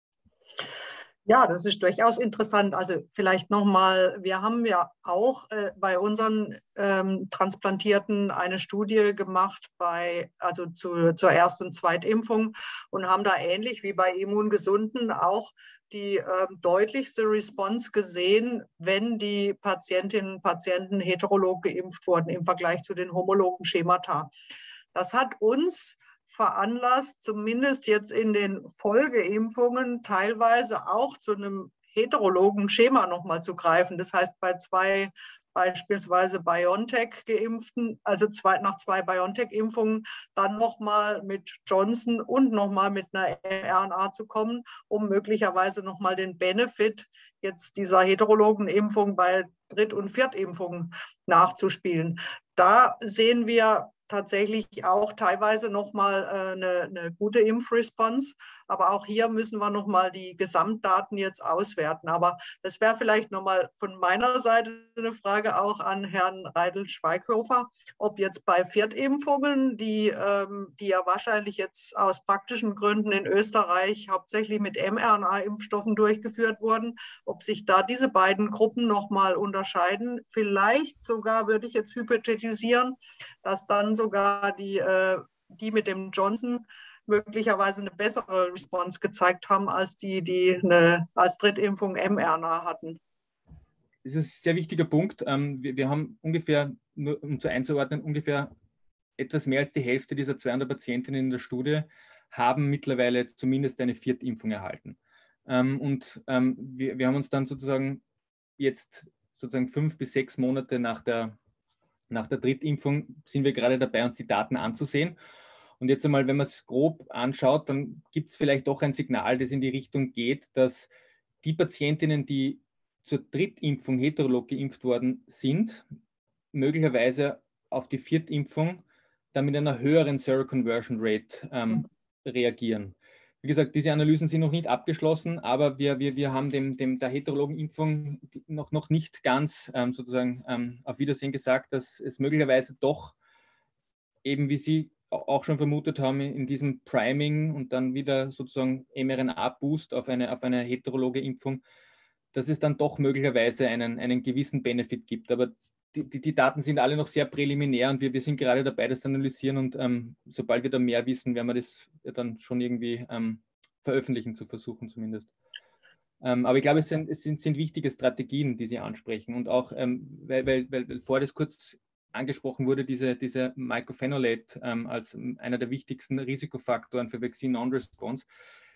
Ja, das ist durchaus interessant. Also vielleicht nochmal, wir haben ja auch äh, bei unseren ähm, Transplantierten eine Studie gemacht, bei, also zu, zur Erst- und Zweitimpfung und haben da ähnlich wie bei Immungesunden auch die äh, deutlichste Response gesehen, wenn die Patientinnen und Patienten heterolog geimpft wurden im Vergleich zu den homologen Schemata. Das hat uns veranlasst, zumindest jetzt in den Folgeimpfungen teilweise auch zu einem heterologen Schema nochmal zu greifen. Das heißt, bei zwei beispielsweise BioNTech-Geimpften, also zwei, nach zwei BioNTech-Impfungen, dann nochmal mit Johnson und nochmal mit einer mRNA zu kommen, um möglicherweise nochmal den Benefit jetzt dieser heterologen Impfung bei Dritt- und Viertimpfungen nachzuspielen. Da sehen wir tatsächlich auch teilweise nochmal äh, eine, eine gute Impfresponse. Aber auch hier müssen wir nochmal die Gesamtdaten jetzt auswerten. Aber das wäre vielleicht nochmal von meiner Seite eine Frage auch an Herrn Reindl-Schweikhofer, ob jetzt bei Viertimpfungen, die, ähm, die ja wahrscheinlich jetzt aus praktischen Gründen in Österreich hauptsächlich mit mRNA-Impfstoffen durchgeführt wurden, ob sich da diese beiden Gruppen nochmal unterscheiden. Vielleicht sogar, würde ich jetzt hypothetisieren, dass dann sogar die, äh, die mit dem Johnson möglicherweise eine bessere Response gezeigt haben, als die, die eine, als Drittimpfung mRNA hatten. Das ist ein sehr wichtiger Punkt. Wir, wir haben ungefähr, nur um zu einzuordnen, ungefähr etwas mehr als die Hälfte dieser zweihundert Patientinnen in der Studie haben mittlerweile zumindest eine Viertimpfung erhalten. Und wir, wir haben uns dann sozusagen jetzt sozusagen fünf bis sechs Monate nach der, nach der Drittimpfung sind wir gerade dabei, uns die Daten anzusehen. Und jetzt einmal, wenn man es grob anschaut, dann gibt es vielleicht doch ein Signal, das in die Richtung geht, dass die Patientinnen, die zur Drittimpfung heterolog geimpft worden sind, möglicherweise auf die Viertimpfung dann mit einer höheren Seroconversion Rate ähm, reagieren. Wie gesagt, diese Analysen sind noch nicht abgeschlossen, aber wir, wir, wir haben dem, dem, der heterologen Impfung noch, noch nicht ganz ähm, sozusagen ähm, auf Wiedersehen gesagt, dass es möglicherweise doch eben, wie Sie auch schon vermutet haben, in diesem Priming und dann wieder sozusagen mRNA-Boost auf eine, auf eine heterologe Impfung, dass es dann doch möglicherweise einen, einen gewissen Benefit gibt. Aber die, die, die Daten sind alle noch sehr präliminär und wir, wir sind gerade dabei, das zu analysieren und ähm, sobald wir da mehr wissen, werden wir das dann schon irgendwie ähm, veröffentlichen zu versuchen zumindest. Ähm, aber ich glaube, es sind, es sind, sind wichtige Strategien, die Sie ansprechen und auch, ähm, weil, weil, weil, weil vorher das kurz angesprochen wurde, diese, diese Mycophenolate ähm, als einer der wichtigsten Risikofaktoren für Vaccine Non-Response.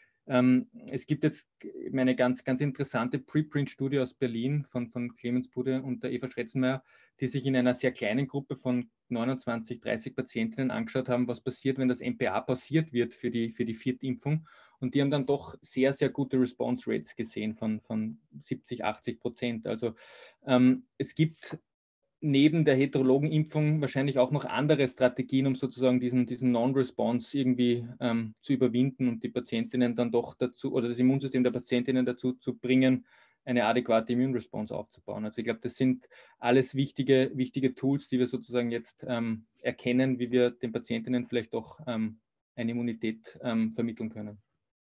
Ähm, es gibt jetzt eine ganz, ganz interessante Preprint-Studie aus Berlin von, von Clemens Bude und der Eva Schretzenmeier, die sich in einer sehr kleinen Gruppe von neunundzwanzig, dreißig Patientinnen angeschaut haben, was passiert, wenn das M P A pausiert wird für die, für die Viertimpfung. Und die haben dann doch sehr, sehr gute Response Rates gesehen von, von siebzig, achtzig Prozent. Also ähm, es gibt neben der heterologen Impfung wahrscheinlich auch noch andere Strategien, um sozusagen diesen, diesen Non-Response irgendwie ähm, zu überwinden und die Patientinnen dann doch dazu oder das Immunsystem der Patientinnen dazu zu bringen, eine adäquate Immunresponse aufzubauen. Also ich glaube, das sind alles wichtige, wichtige Tools, die wir sozusagen jetzt ähm, erkennen, wie wir den Patientinnen vielleicht doch ähm, eine Immunität ähm, vermitteln können.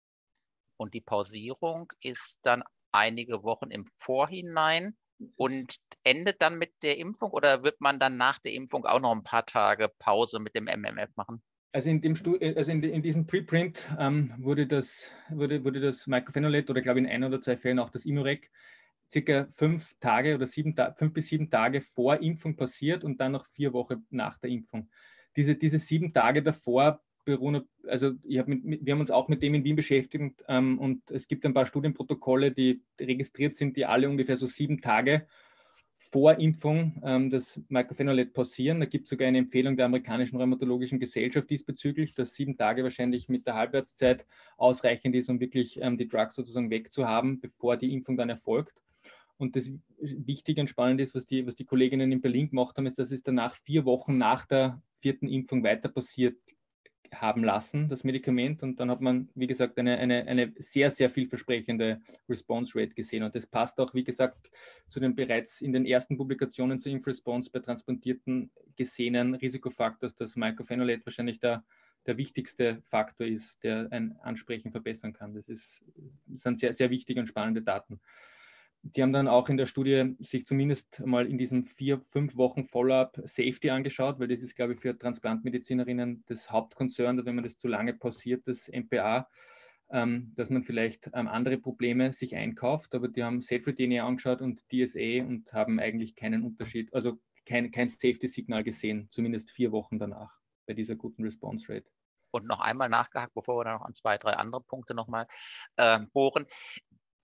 Und die Pausierung ist dann einige Wochen im Vorhinein und endet dann mit der Impfung oder wird man dann nach der Impfung auch noch ein paar Tage Pause mit dem M M F machen? Also in, dem Stu also in, in diesem Preprint ähm, wurde das, wurde, wurde das Mycophenolate oder glaube ich in ein oder zwei Fällen auch das Imurec circa fünf Tage oder sieben, fünf bis sieben Tage vor Impfung passiert und dann noch vier Wochen nach der Impfung. Diese, diese sieben Tage davor beruhen, also ich hab mit, mit, wir haben uns auch mit dem in Wien beschäftigt und, ähm, und es gibt ein paar Studienprotokolle, die registriert sind, die alle ungefähr so sieben Tage vor Impfung ähm, das Mycophenolate pausieren. Da gibt es sogar eine Empfehlung der amerikanischen Rheumatologischen Gesellschaft diesbezüglich, dass sieben Tage wahrscheinlich mit der Halbwertszeit ausreichend ist, um wirklich ähm, die Drugs sozusagen wegzuhaben, bevor die Impfung dann erfolgt. Und das Wichtige und Spannende ist, was die, was die Kolleginnen in Berlin gemacht haben, ist, dass es danach vier Wochen nach der vierten Impfung weiter passiert haben lassen, das Medikament. Und dann hat man, wie gesagt, eine, eine, eine sehr, sehr vielversprechende Response Rate gesehen. Und das passt auch, wie gesagt, zu den bereits in den ersten Publikationen zur Impfresponse bei Transplantierten gesehenen Risikofaktors, dass Mycophenolate wahrscheinlich der, der wichtigste Faktor ist, der ein Ansprechen verbessern kann. Das, ist, das sind sehr, sehr wichtige und spannende Daten. Die haben dann auch in der Studie sich zumindest mal in diesen vier, fünf Wochen Follow-up Safety angeschaut, weil das ist, glaube ich, für Transplantmedizinerinnen das Hauptkonzern, wenn man das zu lange pausiert, das M P A, ähm, dass man vielleicht ähm, andere Probleme sich einkauft. Aber die haben Cell-Free-D N A angeschaut und D S A und haben eigentlich keinen Unterschied, also kein, kein Safety-Signal gesehen, zumindest vier Wochen danach bei dieser guten Response-Rate. Und noch einmal nachgehakt, bevor wir dann noch an zwei, drei andere Punkte nochmal äh, bohren.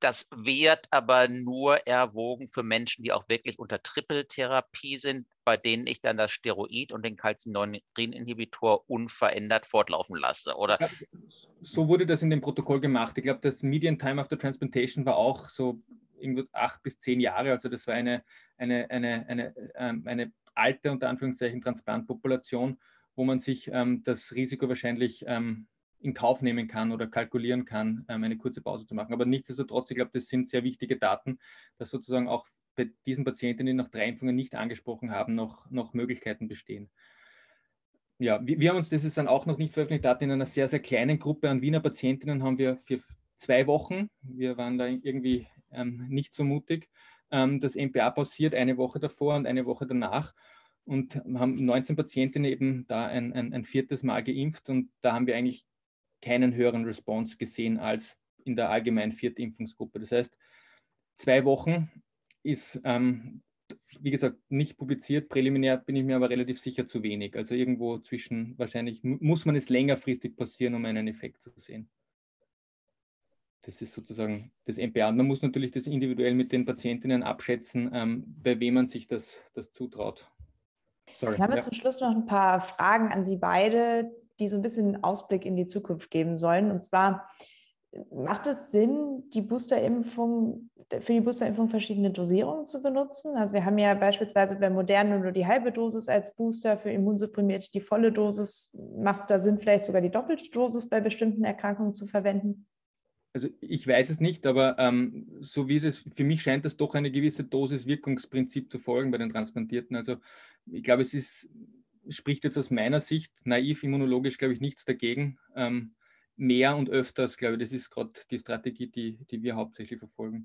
das wird aber nur erwogen für Menschen, die auch wirklich unter Trippeltherapie sind, bei denen ich dann das Steroid und den Calcineurin-Inhibitor unverändert fortlaufen lasse, oder? Ja, so wurde das in dem Protokoll gemacht. Ich glaube, das Median Time after Transplantation war auch so irgendwo acht bis zehn Jahre. Also das war eine, eine, eine, eine, ähm, eine alte, unter Anführungszeichen, Transplantpopulation, wo man sich ähm, das Risiko wahrscheinlich ähm, in Kauf nehmen kann oder kalkulieren kann, ähm, eine kurze Pause zu machen. Aber nichtsdestotrotz, ich glaube, das sind sehr wichtige Daten, dass sozusagen auch bei diesen Patienten, die nach drei Impfungen nicht angesprochen haben, noch, noch Möglichkeiten bestehen. Ja, wir, wir haben uns, das ist dann auch noch nicht veröffentlicht, Daten in einer sehr, sehr kleinen Gruppe an Wiener Patientinnen haben wir für zwei Wochen, wir waren da irgendwie ähm, nicht so mutig, ähm, das M P A pausiert, eine Woche davor und eine Woche danach, und haben neunzehn Patientinnen eben da ein, ein, ein viertes Mal geimpft, und da haben wir eigentlich keinen höheren Response gesehen als in der allgemeinen Viertimpfungsgruppe. Das heißt, zwei Wochen ist, ähm, wie gesagt, nicht publiziert. Präliminär bin ich mir aber relativ sicher zu wenig. Also irgendwo zwischen, wahrscheinlich muss man es längerfristig passieren, um einen Effekt zu sehen. Das ist sozusagen das M P A. Man muss natürlich das individuell mit den Patientinnen abschätzen, ähm, bei wem man sich das, das zutraut. Sorry. Dann haben wir Ja. zum Schluss noch ein paar Fragen an Sie beide, die so ein bisschen einen Ausblick in die Zukunft geben sollen. Und zwar, macht es Sinn, die Boosterimpfung, für die Boosterimpfung verschiedene Dosierungen zu benutzen? Also wir haben ja beispielsweise bei Moderna nur die halbe Dosis als Booster, für Immunsupprimierte die volle Dosis. Macht es da Sinn, vielleicht sogar die doppelte Dosis bei bestimmten Erkrankungen zu verwenden? Also ich weiß es nicht, aber ähm, so wie das, für mich scheint das doch eine gewisse Dosis-Wirkungsprinzip zu folgen bei den Transplantierten. Also ich glaube, es ist, spricht jetzt aus meiner Sicht, naiv immunologisch, glaube ich, nichts dagegen. Ähm, mehr und öfters, glaube ich, das ist gerade die Strategie, die, die wir hauptsächlich verfolgen.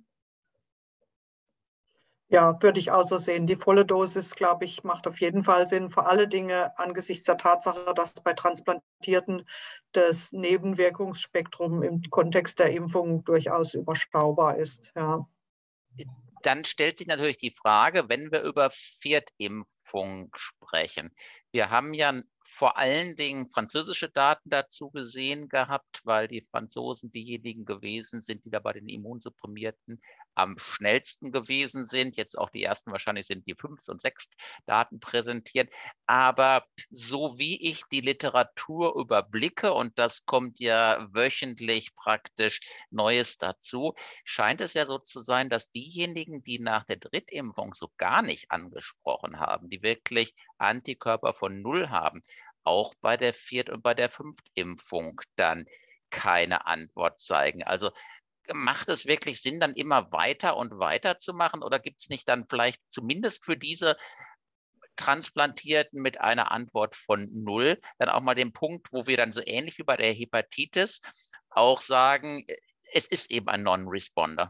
Ja, würde ich auch so sehen. Die volle Dosis, glaube ich, macht auf jeden Fall Sinn. Vor allen Dingen angesichts der Tatsache, dass bei Transplantierten das Nebenwirkungsspektrum im Kontext der Impfung durchaus überschaubar ist. Ja. Dann stellt sich natürlich die Frage, wenn wir über Viertimpfung sprechen. Wir haben ja vor allen Dingen französische Daten dazu gesehen gehabt, weil die Franzosen diejenigen gewesen sind, die da bei den Immunsupprimierten am schnellsten gewesen sind. Jetzt auch die ersten wahrscheinlich sind die fünf und sechs Daten präsentiert. Aber so wie ich die Literatur überblicke, und das kommt ja wöchentlich praktisch Neues dazu, scheint es ja so zu sein, dass diejenigen, die nach der Drittimpfung so gar nicht angesprochen haben, die wirklich Antikörper von null haben, auch bei der Viert- und bei der Fünftimpfung dann keine Antwort zeigen. Also macht es wirklich Sinn, dann immer weiter und weiter zu machen, oder gibt es nicht dann vielleicht zumindest für diese Transplantierten mit einer Antwort von null dann auch mal den Punkt, wo wir dann so ähnlich wie bei der Hepatitis auch sagen, es ist eben ein Non-Responder?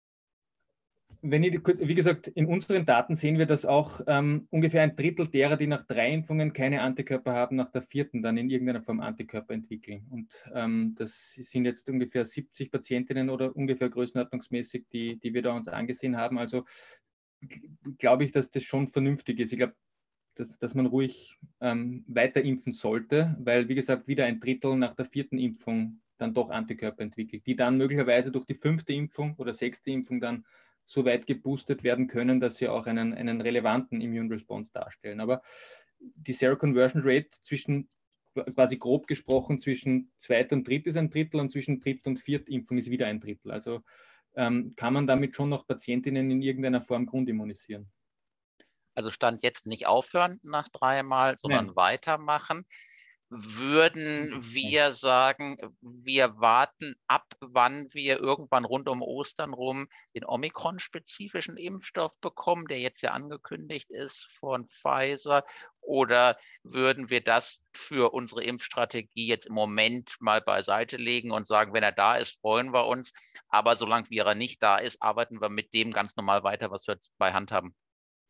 Wenn ich, wie gesagt, in unseren Daten sehen wir, dass auch ähm, ungefähr ein Drittel derer, die nach drei Impfungen keine Antikörper haben, nach der vierten dann in irgendeiner Form Antikörper entwickeln. Und ähm, das sind jetzt ungefähr siebzig Patientinnen oder ungefähr größenordnungsmäßig, die, die wir da uns angesehen haben. Also glaube ich, dass das schon vernünftig ist. Ich glaube, dass, dass man ruhig ähm, weiter impfen sollte, weil, wie gesagt, wieder ein Drittel nach der vierten Impfung dann doch Antikörper entwickelt, die dann möglicherweise durch die fünfte Impfung oder sechste Impfung dann so weit geboostet werden können, dass sie auch einen, einen relevanten Immune Response darstellen. Aber die Seroconversion Rate zwischen, quasi grob gesprochen, zwischen zweit und dritt ist ein Drittel und zwischen dritt und viert Impfung ist wieder ein Drittel. Also ähm, kann man damit schon noch Patientinnen in irgendeiner Form grundimmunisieren. Also Stand jetzt nicht aufhören nach dreimal, sondern Nein. weitermachen. Würden wir sagen, wir warten ab, wann wir irgendwann rund um Ostern rum den Omikron-spezifischen Impfstoff bekommen, der jetzt ja angekündigt ist von Pfizer? Oder würden wir das für unsere Impfstrategie jetzt im Moment mal beiseite legen und sagen, wenn er da ist, freuen wir uns, aber solange wie er nicht da ist, arbeiten wir mit dem ganz normal weiter, was wir jetzt bei Hand haben?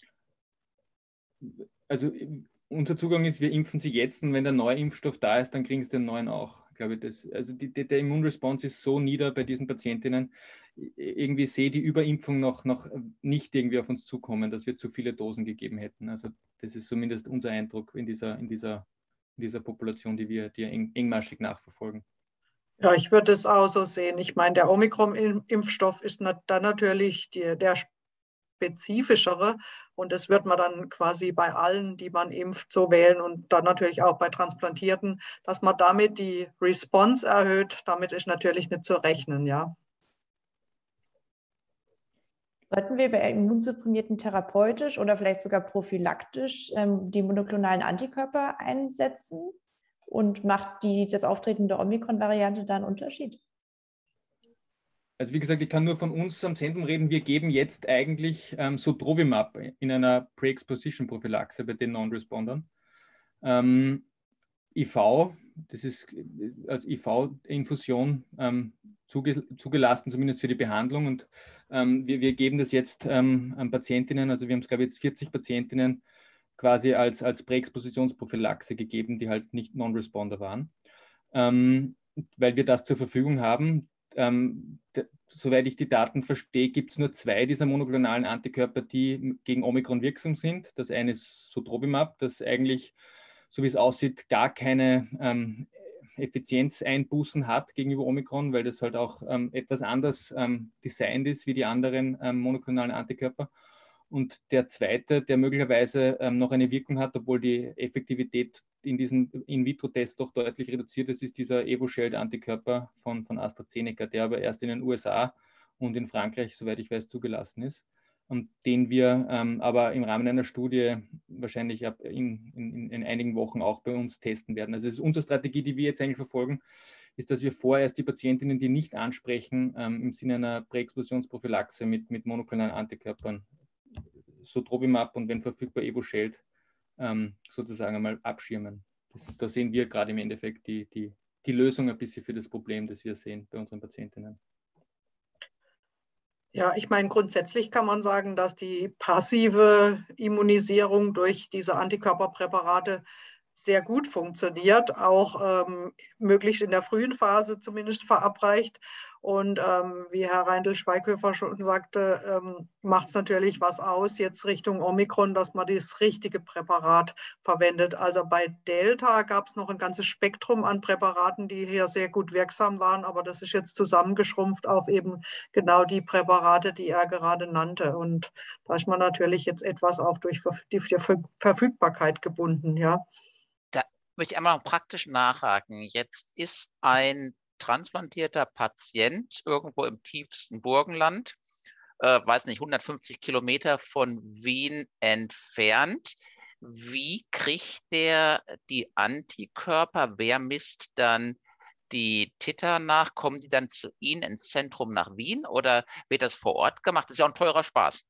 Also unser Zugang ist, wir impfen sie jetzt, und wenn der neue Impfstoff da ist, dann kriegen sie den neuen auch. Glaube ich, das, also die, die, der Immunresponse ist so nieder bei diesen Patientinnen. Irgendwie sehe die Überimpfung noch, noch nicht irgendwie auf uns zukommen, dass wir zu viele Dosen gegeben hätten. Also das ist zumindest unser Eindruck in dieser, in dieser, in dieser Population, die wir die eng, engmaschig nachverfolgen. Ja, ich würde es auch so sehen. Ich meine, der Omikron-Impfstoff ist dann natürlich die, der spezifischere und das wird man dann quasi bei allen, die man impft, so wählen und dann natürlich auch bei Transplantierten, dass man damit die Response erhöht, damit ist natürlich nicht zu rechnen, ja. Sollten wir bei Immunsupprimierten therapeutisch oder vielleicht sogar prophylaktisch ähm, die monoklonalen Antikörper einsetzen? Und macht die, das Auftreten der Omikron-Variante da einen Unterschied? Also wie gesagt, ich kann nur von uns am Zentrum reden. Wir geben jetzt eigentlich ähm, Sotrovimab in einer Pre-Exposition-Prophylaxe bei den Non-Respondern. Ähm, I V, das ist als I V-Infusion ähm, zuge zugelassen, zumindest für die Behandlung. Und ähm, wir, wir geben das jetzt ähm, an Patientinnen, also wir haben es, glaube ich, jetzt vierzig Patientinnen quasi als, als Präexpositionsprophylaxe gegeben, die halt nicht Non-Responder waren, ähm, weil wir das zur Verfügung haben. Ähm, soweit ich die Daten verstehe, gibt es nur zwei dieser monoklonalen Antikörper, die gegen Omikron wirksam sind. Das eine ist Sotrovimab, das eigentlich, so wie es aussieht, gar keine ähm, Effizienzeinbußen hat gegenüber Omikron, weil das halt auch ähm, etwas anders ähm, designt ist wie die anderen ähm, monoklonalen Antikörper. Und der zweite, der möglicherweise ähm, noch eine Wirkung hat, obwohl die Effektivität in diesen In-vitro-Tests doch deutlich reduziert ist, ist dieser Evusheld-Antikörper von, von AstraZeneca, der aber erst in den U S A und in Frankreich, soweit ich weiß, zugelassen ist. Und den wir ähm, aber im Rahmen einer Studie wahrscheinlich ab in, in, in einigen Wochen auch bei uns testen werden. Also das ist unsere Strategie, die wir jetzt eigentlich verfolgen, ist, dass wir vorerst die Patientinnen, die nicht ansprechen, ähm, im Sinne einer Präexpositionsprophylaxe mit, mit monoklonalen Antikörpern, Sotrovimab und wenn verfügbar Evusheld, ähm, sozusagen einmal abschirmen. Das, da sehen wir gerade im Endeffekt die, die, die Lösung ein bisschen für das Problem, das wir sehen bei unseren Patientinnen. Ja, ich meine, grundsätzlich kann man sagen, dass die passive Immunisierung durch diese Antikörperpräparate sehr gut funktioniert, auch ähm, möglichst in der frühen Phase zumindest verabreicht. Und ähm, wie Herr Reindl-Schweighöfer schon sagte, ähm, macht es natürlich was aus, jetzt Richtung Omikron, dass man das richtige Präparat verwendet. Also bei Delta gab es noch ein ganzes Spektrum an Präparaten, die hier sehr gut wirksam waren, aber das ist jetzt zusammengeschrumpft auf eben genau die Präparate, die er gerade nannte. Und da ist man natürlich jetzt etwas auch durch die Verfügbarkeit gebunden, ja. Da möchte ich einmal noch praktisch nachhaken. Jetzt ist ein transplantierter Patient irgendwo im tiefsten Burgenland, äh, weiß nicht, hundertfünfzig Kilometer von Wien entfernt. Wie kriegt der die Antikörper? Wer misst dann die Titer nach? Kommen die dann zu Ihnen ins Zentrum nach Wien oder wird das vor Ort gemacht? Das ist ja auch ein teurer Spaß.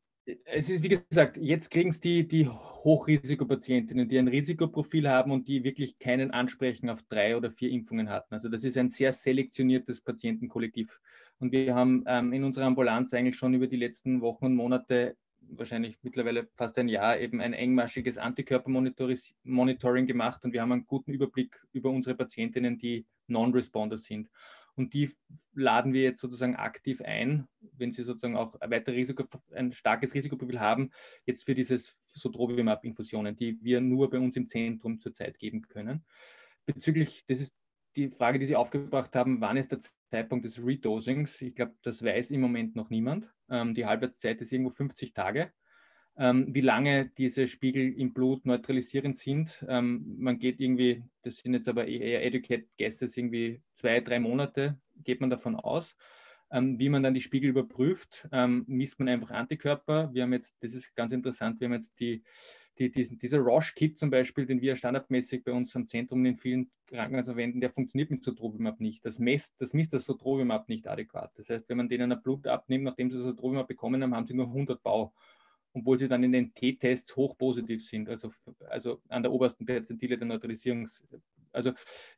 Es ist, wie gesagt, jetzt kriegen es die, die Hochrisikopatientinnen, die ein Risikoprofil haben und die wirklich keinen Ansprechen auf drei oder vier Impfungen hatten. Also das ist ein sehr selektioniertes Patientenkollektiv. Und wir haben ähm, in unserer Ambulanz eigentlich schon über die letzten Wochen und Monate, wahrscheinlich mittlerweile fast ein Jahr, eben ein engmaschiges Antikörpermonitoring gemacht und wir haben einen guten Überblick über unsere Patientinnen, die Non-Responder sind. Und die laden wir jetzt sozusagen aktiv ein, wenn sie sozusagen auch ein, weitere Risiko, ein starkes Risikoprofil haben, jetzt für dieses Sotrovimab-Infusionen, die wir nur bei uns im Zentrum zurzeit geben können. Bezüglich, das ist die Frage, die Sie aufgebracht haben, wann ist der Zeitpunkt des Redosings? Ich glaube, das weiß im Moment noch niemand. Ähm, die Halbwertszeit ist irgendwo fünfzig Tage. Ähm, wie lange diese Spiegel im Blut neutralisierend sind. Ähm, man geht irgendwie, das sind jetzt aber eher educated guesses, irgendwie zwei, drei Monate geht man davon aus. Ähm, wie man dann die Spiegel überprüft, ähm, misst man einfach Antikörper. Wir haben jetzt, das ist ganz interessant, wir haben jetzt die, die, diesen, dieser Roche-Kit zum Beispiel, den wir standardmäßig bei uns am Zentrum in vielen Krankenhäusern verwenden, der funktioniert mit Sotrovimab nicht. Das misst das, misst das Sotrovimab nicht adäquat. Das heißt, wenn man denen ein Blut abnimmt, nachdem sie Sotrovimab bekommen haben, haben sie nur hundert Bau, obwohl sie dann in den T-Tests hochpositiv sind, also, also an der obersten Perzentile der Neutralisierungs... Also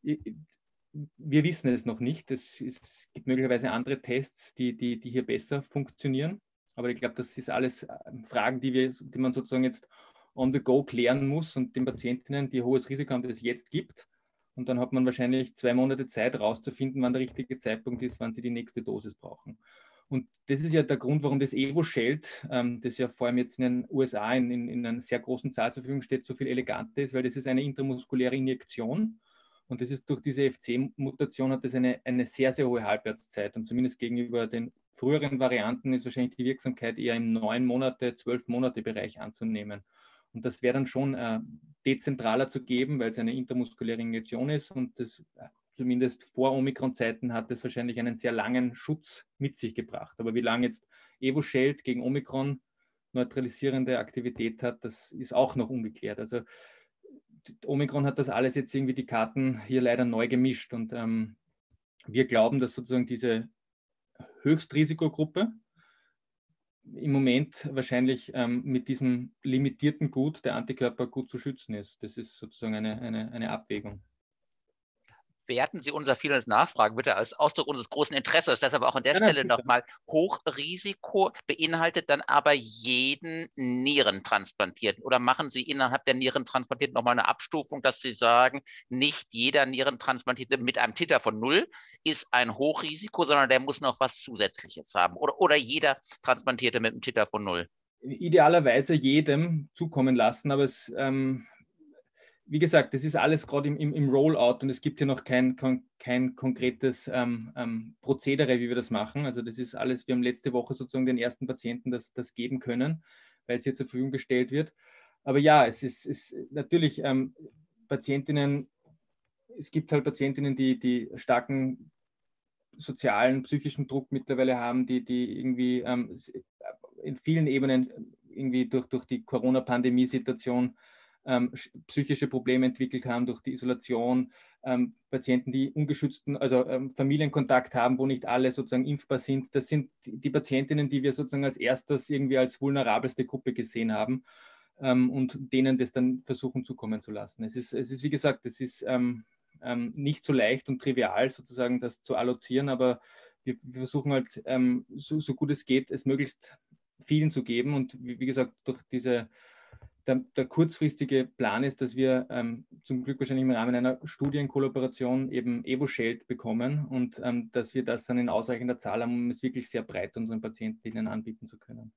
wir wissen es noch nicht. Es, es gibt möglicherweise andere Tests, die, die, die hier besser funktionieren. Aber ich glaube, das ist alles Fragen, die, wir, die man sozusagen jetzt on the go klären muss und den Patientinnen, die hohes Risiko haben, das es jetzt gibt. Und dann hat man wahrscheinlich zwei Monate Zeit, herauszufinden, wann der richtige Zeitpunkt ist, wann sie die nächste Dosis brauchen. Und das ist ja der Grund, warum das Evusheld, ähm, das ja vor allem jetzt in den U S A in, in, in einer sehr großen Zahl zur Verfügung steht, so viel eleganter ist, weil das ist eine intramuskuläre Injektion Und das ist durch diese F C-Mutation hat das eine, eine sehr, sehr hohe Halbwertszeit. Und zumindest gegenüber den früheren Varianten ist wahrscheinlich die Wirksamkeit eher im neun Monate, zwölf Monate Bereich anzunehmen. Und das wäre dann schon äh, dezentraler zu geben, weil es eine intermuskuläre Injektion ist. Und das äh, zumindest vor Omikron-Zeiten hat es wahrscheinlich einen sehr langen Schutz mit sich gebracht. Aber wie lange jetzt Evusheld gegen Omikron neutralisierende Aktivität hat, das ist auch noch ungeklärt. Also Omikron hat das alles jetzt irgendwie die Karten hier leider neu gemischt. Und ähm, wir glauben, dass sozusagen diese Höchstrisikogruppe im Moment wahrscheinlich ähm, mit diesem limitierten Gut der Antikörper gut zu schützen ist. Das ist sozusagen eine, eine, eine Abwägung. Werten Sie unser vieles Nachfragen bitte als Ausdruck unseres großen Interesses. Deshalb auch an der Ja, Stelle nochmal: Hochrisiko beinhaltet dann aber jeden Nierentransplantierten, oder machen Sie innerhalb der Nierentransplantierten nochmal eine Abstufung, dass Sie sagen, nicht jeder Nierentransplantierte mit einem Titer von null ist ein Hochrisiko, sondern der muss noch was Zusätzliches haben, oder, oder jeder Transplantierte mit einem Titer von null? Idealerweise jedem zukommen lassen, aber es ähm wie gesagt, das ist alles gerade im, im, im Rollout und es gibt hier noch kein, kein, kein konkretes ähm, ähm, Prozedere, wie wir das machen. Also das ist alles, wir haben letzte Woche sozusagen den ersten Patienten das, das geben können, weil es hier zur Verfügung gestellt wird. Aber ja, es ist, ist natürlich ähm, Patientinnen, es gibt halt Patientinnen, die, die starken sozialen, psychischen Druck mittlerweile haben, die, die irgendwie ähm, in vielen Ebenen irgendwie durch, durch die Corona-Pandemie-Situation Ähm, psychische Probleme entwickelt haben durch die Isolation, ähm, Patienten, die ungeschützten, also ähm, Familienkontakt haben, wo nicht alle sozusagen impfbar sind. Das sind die, die Patientinnen, die wir sozusagen als erstes irgendwie als vulnerabelste Gruppe gesehen haben ähm, und denen das dann versuchen zukommen zu lassen. Es ist, es ist wie gesagt, es ist ähm, ähm, nicht so leicht und trivial sozusagen das zu allozieren, aber wir, wir versuchen halt ähm, so, so gut es geht, es möglichst vielen zu geben und wie, wie gesagt, durch diese Der, der kurzfristige Plan ist, dass wir ähm, zum Glück wahrscheinlich im Rahmen einer Studienkollaboration eben Evusheld bekommen und ähm, dass wir das dann in ausreichender Zahl haben, um es wirklich sehr breit unseren Patientinnen anbieten zu können.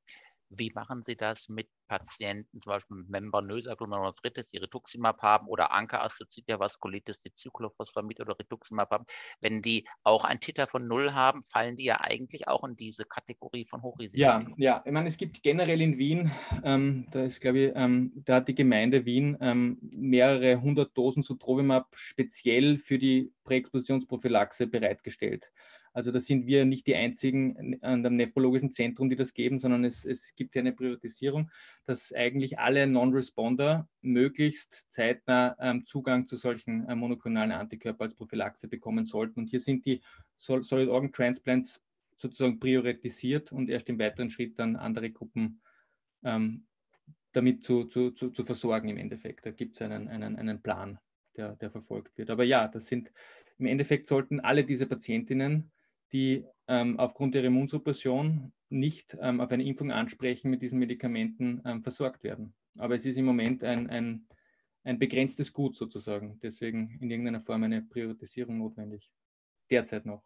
Wie machen Sie das mit Patienten, zum Beispiel mit membranöser Glomerulonephritis, die Rituximab haben, oder ANCA-assoziierter Vaskulitis, die Cyclophosphamid oder Rituximab haben? Wenn die auch ein Titer von null haben, fallen die ja eigentlich auch in diese Kategorie von Hochrisiko. Ja, ja, ich meine, es gibt generell in Wien, ähm, da ist, glaube ich, ähm, da hat die Gemeinde Wien ähm, mehrere hundert Dosen Sotrovimab speziell für die Präexpositionsprophylaxe bereitgestellt. Also da sind wir nicht die einzigen an dem nephrologischen Zentrum, die das geben, sondern es, es gibt ja eine Priorisierung, dass eigentlich alle Non-Responder möglichst zeitnah ähm, Zugang zu solchen äh, monoklonalen Antikörper als Prophylaxe bekommen sollten. Und hier sind die Sol- Solid Organ Transplants sozusagen priorisiert und erst im weiteren Schritt dann andere Gruppen ähm, damit zu, zu, zu, zu versorgen im Endeffekt. Da gibt es einen, einen, einen Plan, der, der verfolgt wird. Aber ja, das sind im Endeffekt sollten alle diese Patientinnen, die ähm, aufgrund ihrer Immunsuppression nicht ähm, auf eine Impfung ansprechen, mit diesen Medikamenten ähm, versorgt werden. Aber es ist im Moment ein, ein, ein begrenztes Gut sozusagen. Deswegen in irgendeiner Form eine Priorisierung notwendig. Derzeit noch.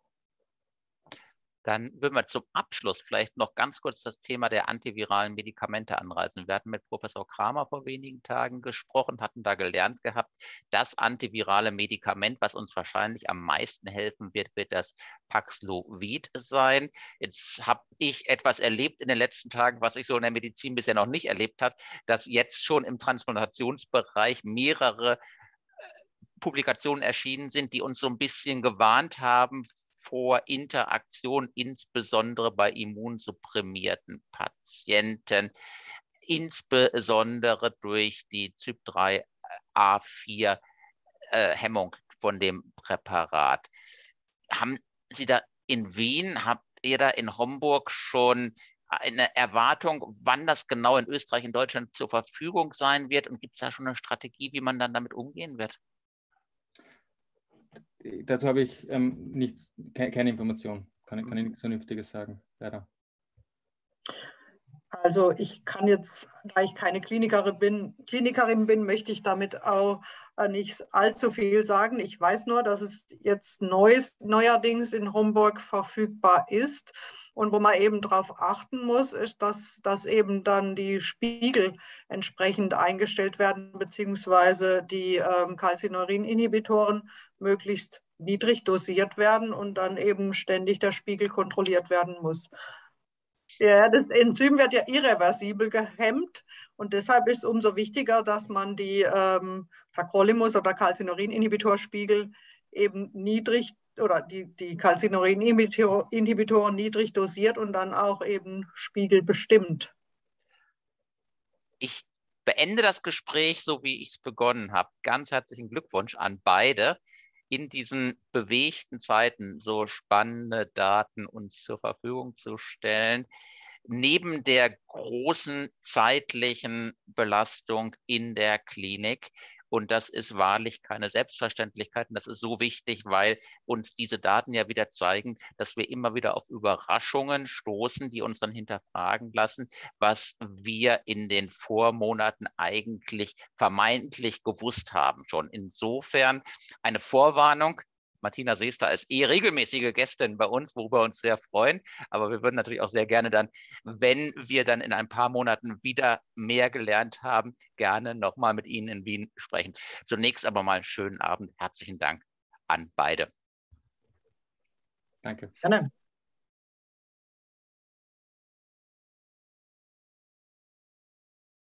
Dann würden wir zum Abschluss vielleicht noch ganz kurz das Thema der antiviralen Medikamente anreißen. Wir hatten mit Professor Kramer vor wenigen Tagen gesprochen, hatten da gelernt gehabt, das antivirale Medikament, was uns wahrscheinlich am meisten helfen wird, wird das Paxlovid sein. Jetzt habe ich etwas erlebt in den letzten Tagen, was ich so in der Medizin bisher noch nicht erlebt habe, dass jetzt schon im Transplantationsbereich mehrere Publikationen erschienen sind, die uns so ein bisschen gewarnt haben vor Interaktion, insbesondere bei immunsupprimierten Patienten, insbesondere durch die C Y P drei A vier Hemmung von dem Präparat. Haben Sie da in Wien, habt ihr da in Homburg schon eine Erwartung, wann das genau in Österreich, in Deutschland zur Verfügung sein wird? Und gibt es da schon eine Strategie, wie man dann damit umgehen wird? Dazu habe ich ähm, nichts, ke keine Information, kann, kann ich nichts Vernünftiges sagen, leider. Also ich kann jetzt, da ich keine Klinikerin bin, Klinikerin bin, möchte ich damit auch nicht allzu viel sagen. Ich weiß nur, dass es jetzt neues, neuerdings in Homburg verfügbar ist. Und wo man eben darauf achten muss, ist, dass, dass eben dann die Spiegel entsprechend eingestellt werden, beziehungsweise die ähm, Calcineurin-Inhibitoren möglichst niedrig dosiert werden und dann eben ständig der Spiegel kontrolliert werden muss. Ja, das Enzym wird ja irreversibel gehemmt und deshalb ist es umso wichtiger, dass man die ähm, Tacrolimus- oder Calcineurin-Inhibitorspiegel eben niedrig oder die, die Calcineurin-Inhibitoren niedrig dosiert und dann auch eben Spiegel bestimmt. Ich beende das Gespräch so, wie ich es begonnen habe. Ganz herzlichen Glückwunsch an beide, in diesen bewegten Zeiten so spannende Daten uns zur Verfügung zu stellen. Neben der großen zeitlichen Belastung in der Klinik. Und das ist wahrlich keine Selbstverständlichkeit. Und das ist so wichtig, weil uns diese Daten ja wieder zeigen, dass wir immer wieder auf Überraschungen stoßen, die uns dann hinterfragen lassen, was wir in den Vormonaten eigentlich vermeintlich gewusst haben schon. Insofern eine Vorwarnung. Martina Seester ist eh regelmäßige Gästin bei uns, worüber wir uns sehr freuen. Aber wir würden natürlich auch sehr gerne dann, wenn wir dann in ein paar Monaten wieder mehr gelernt haben, gerne nochmal mit Ihnen in Wien sprechen. Zunächst aber mal einen schönen Abend. Herzlichen Dank an beide. Danke. Gerne.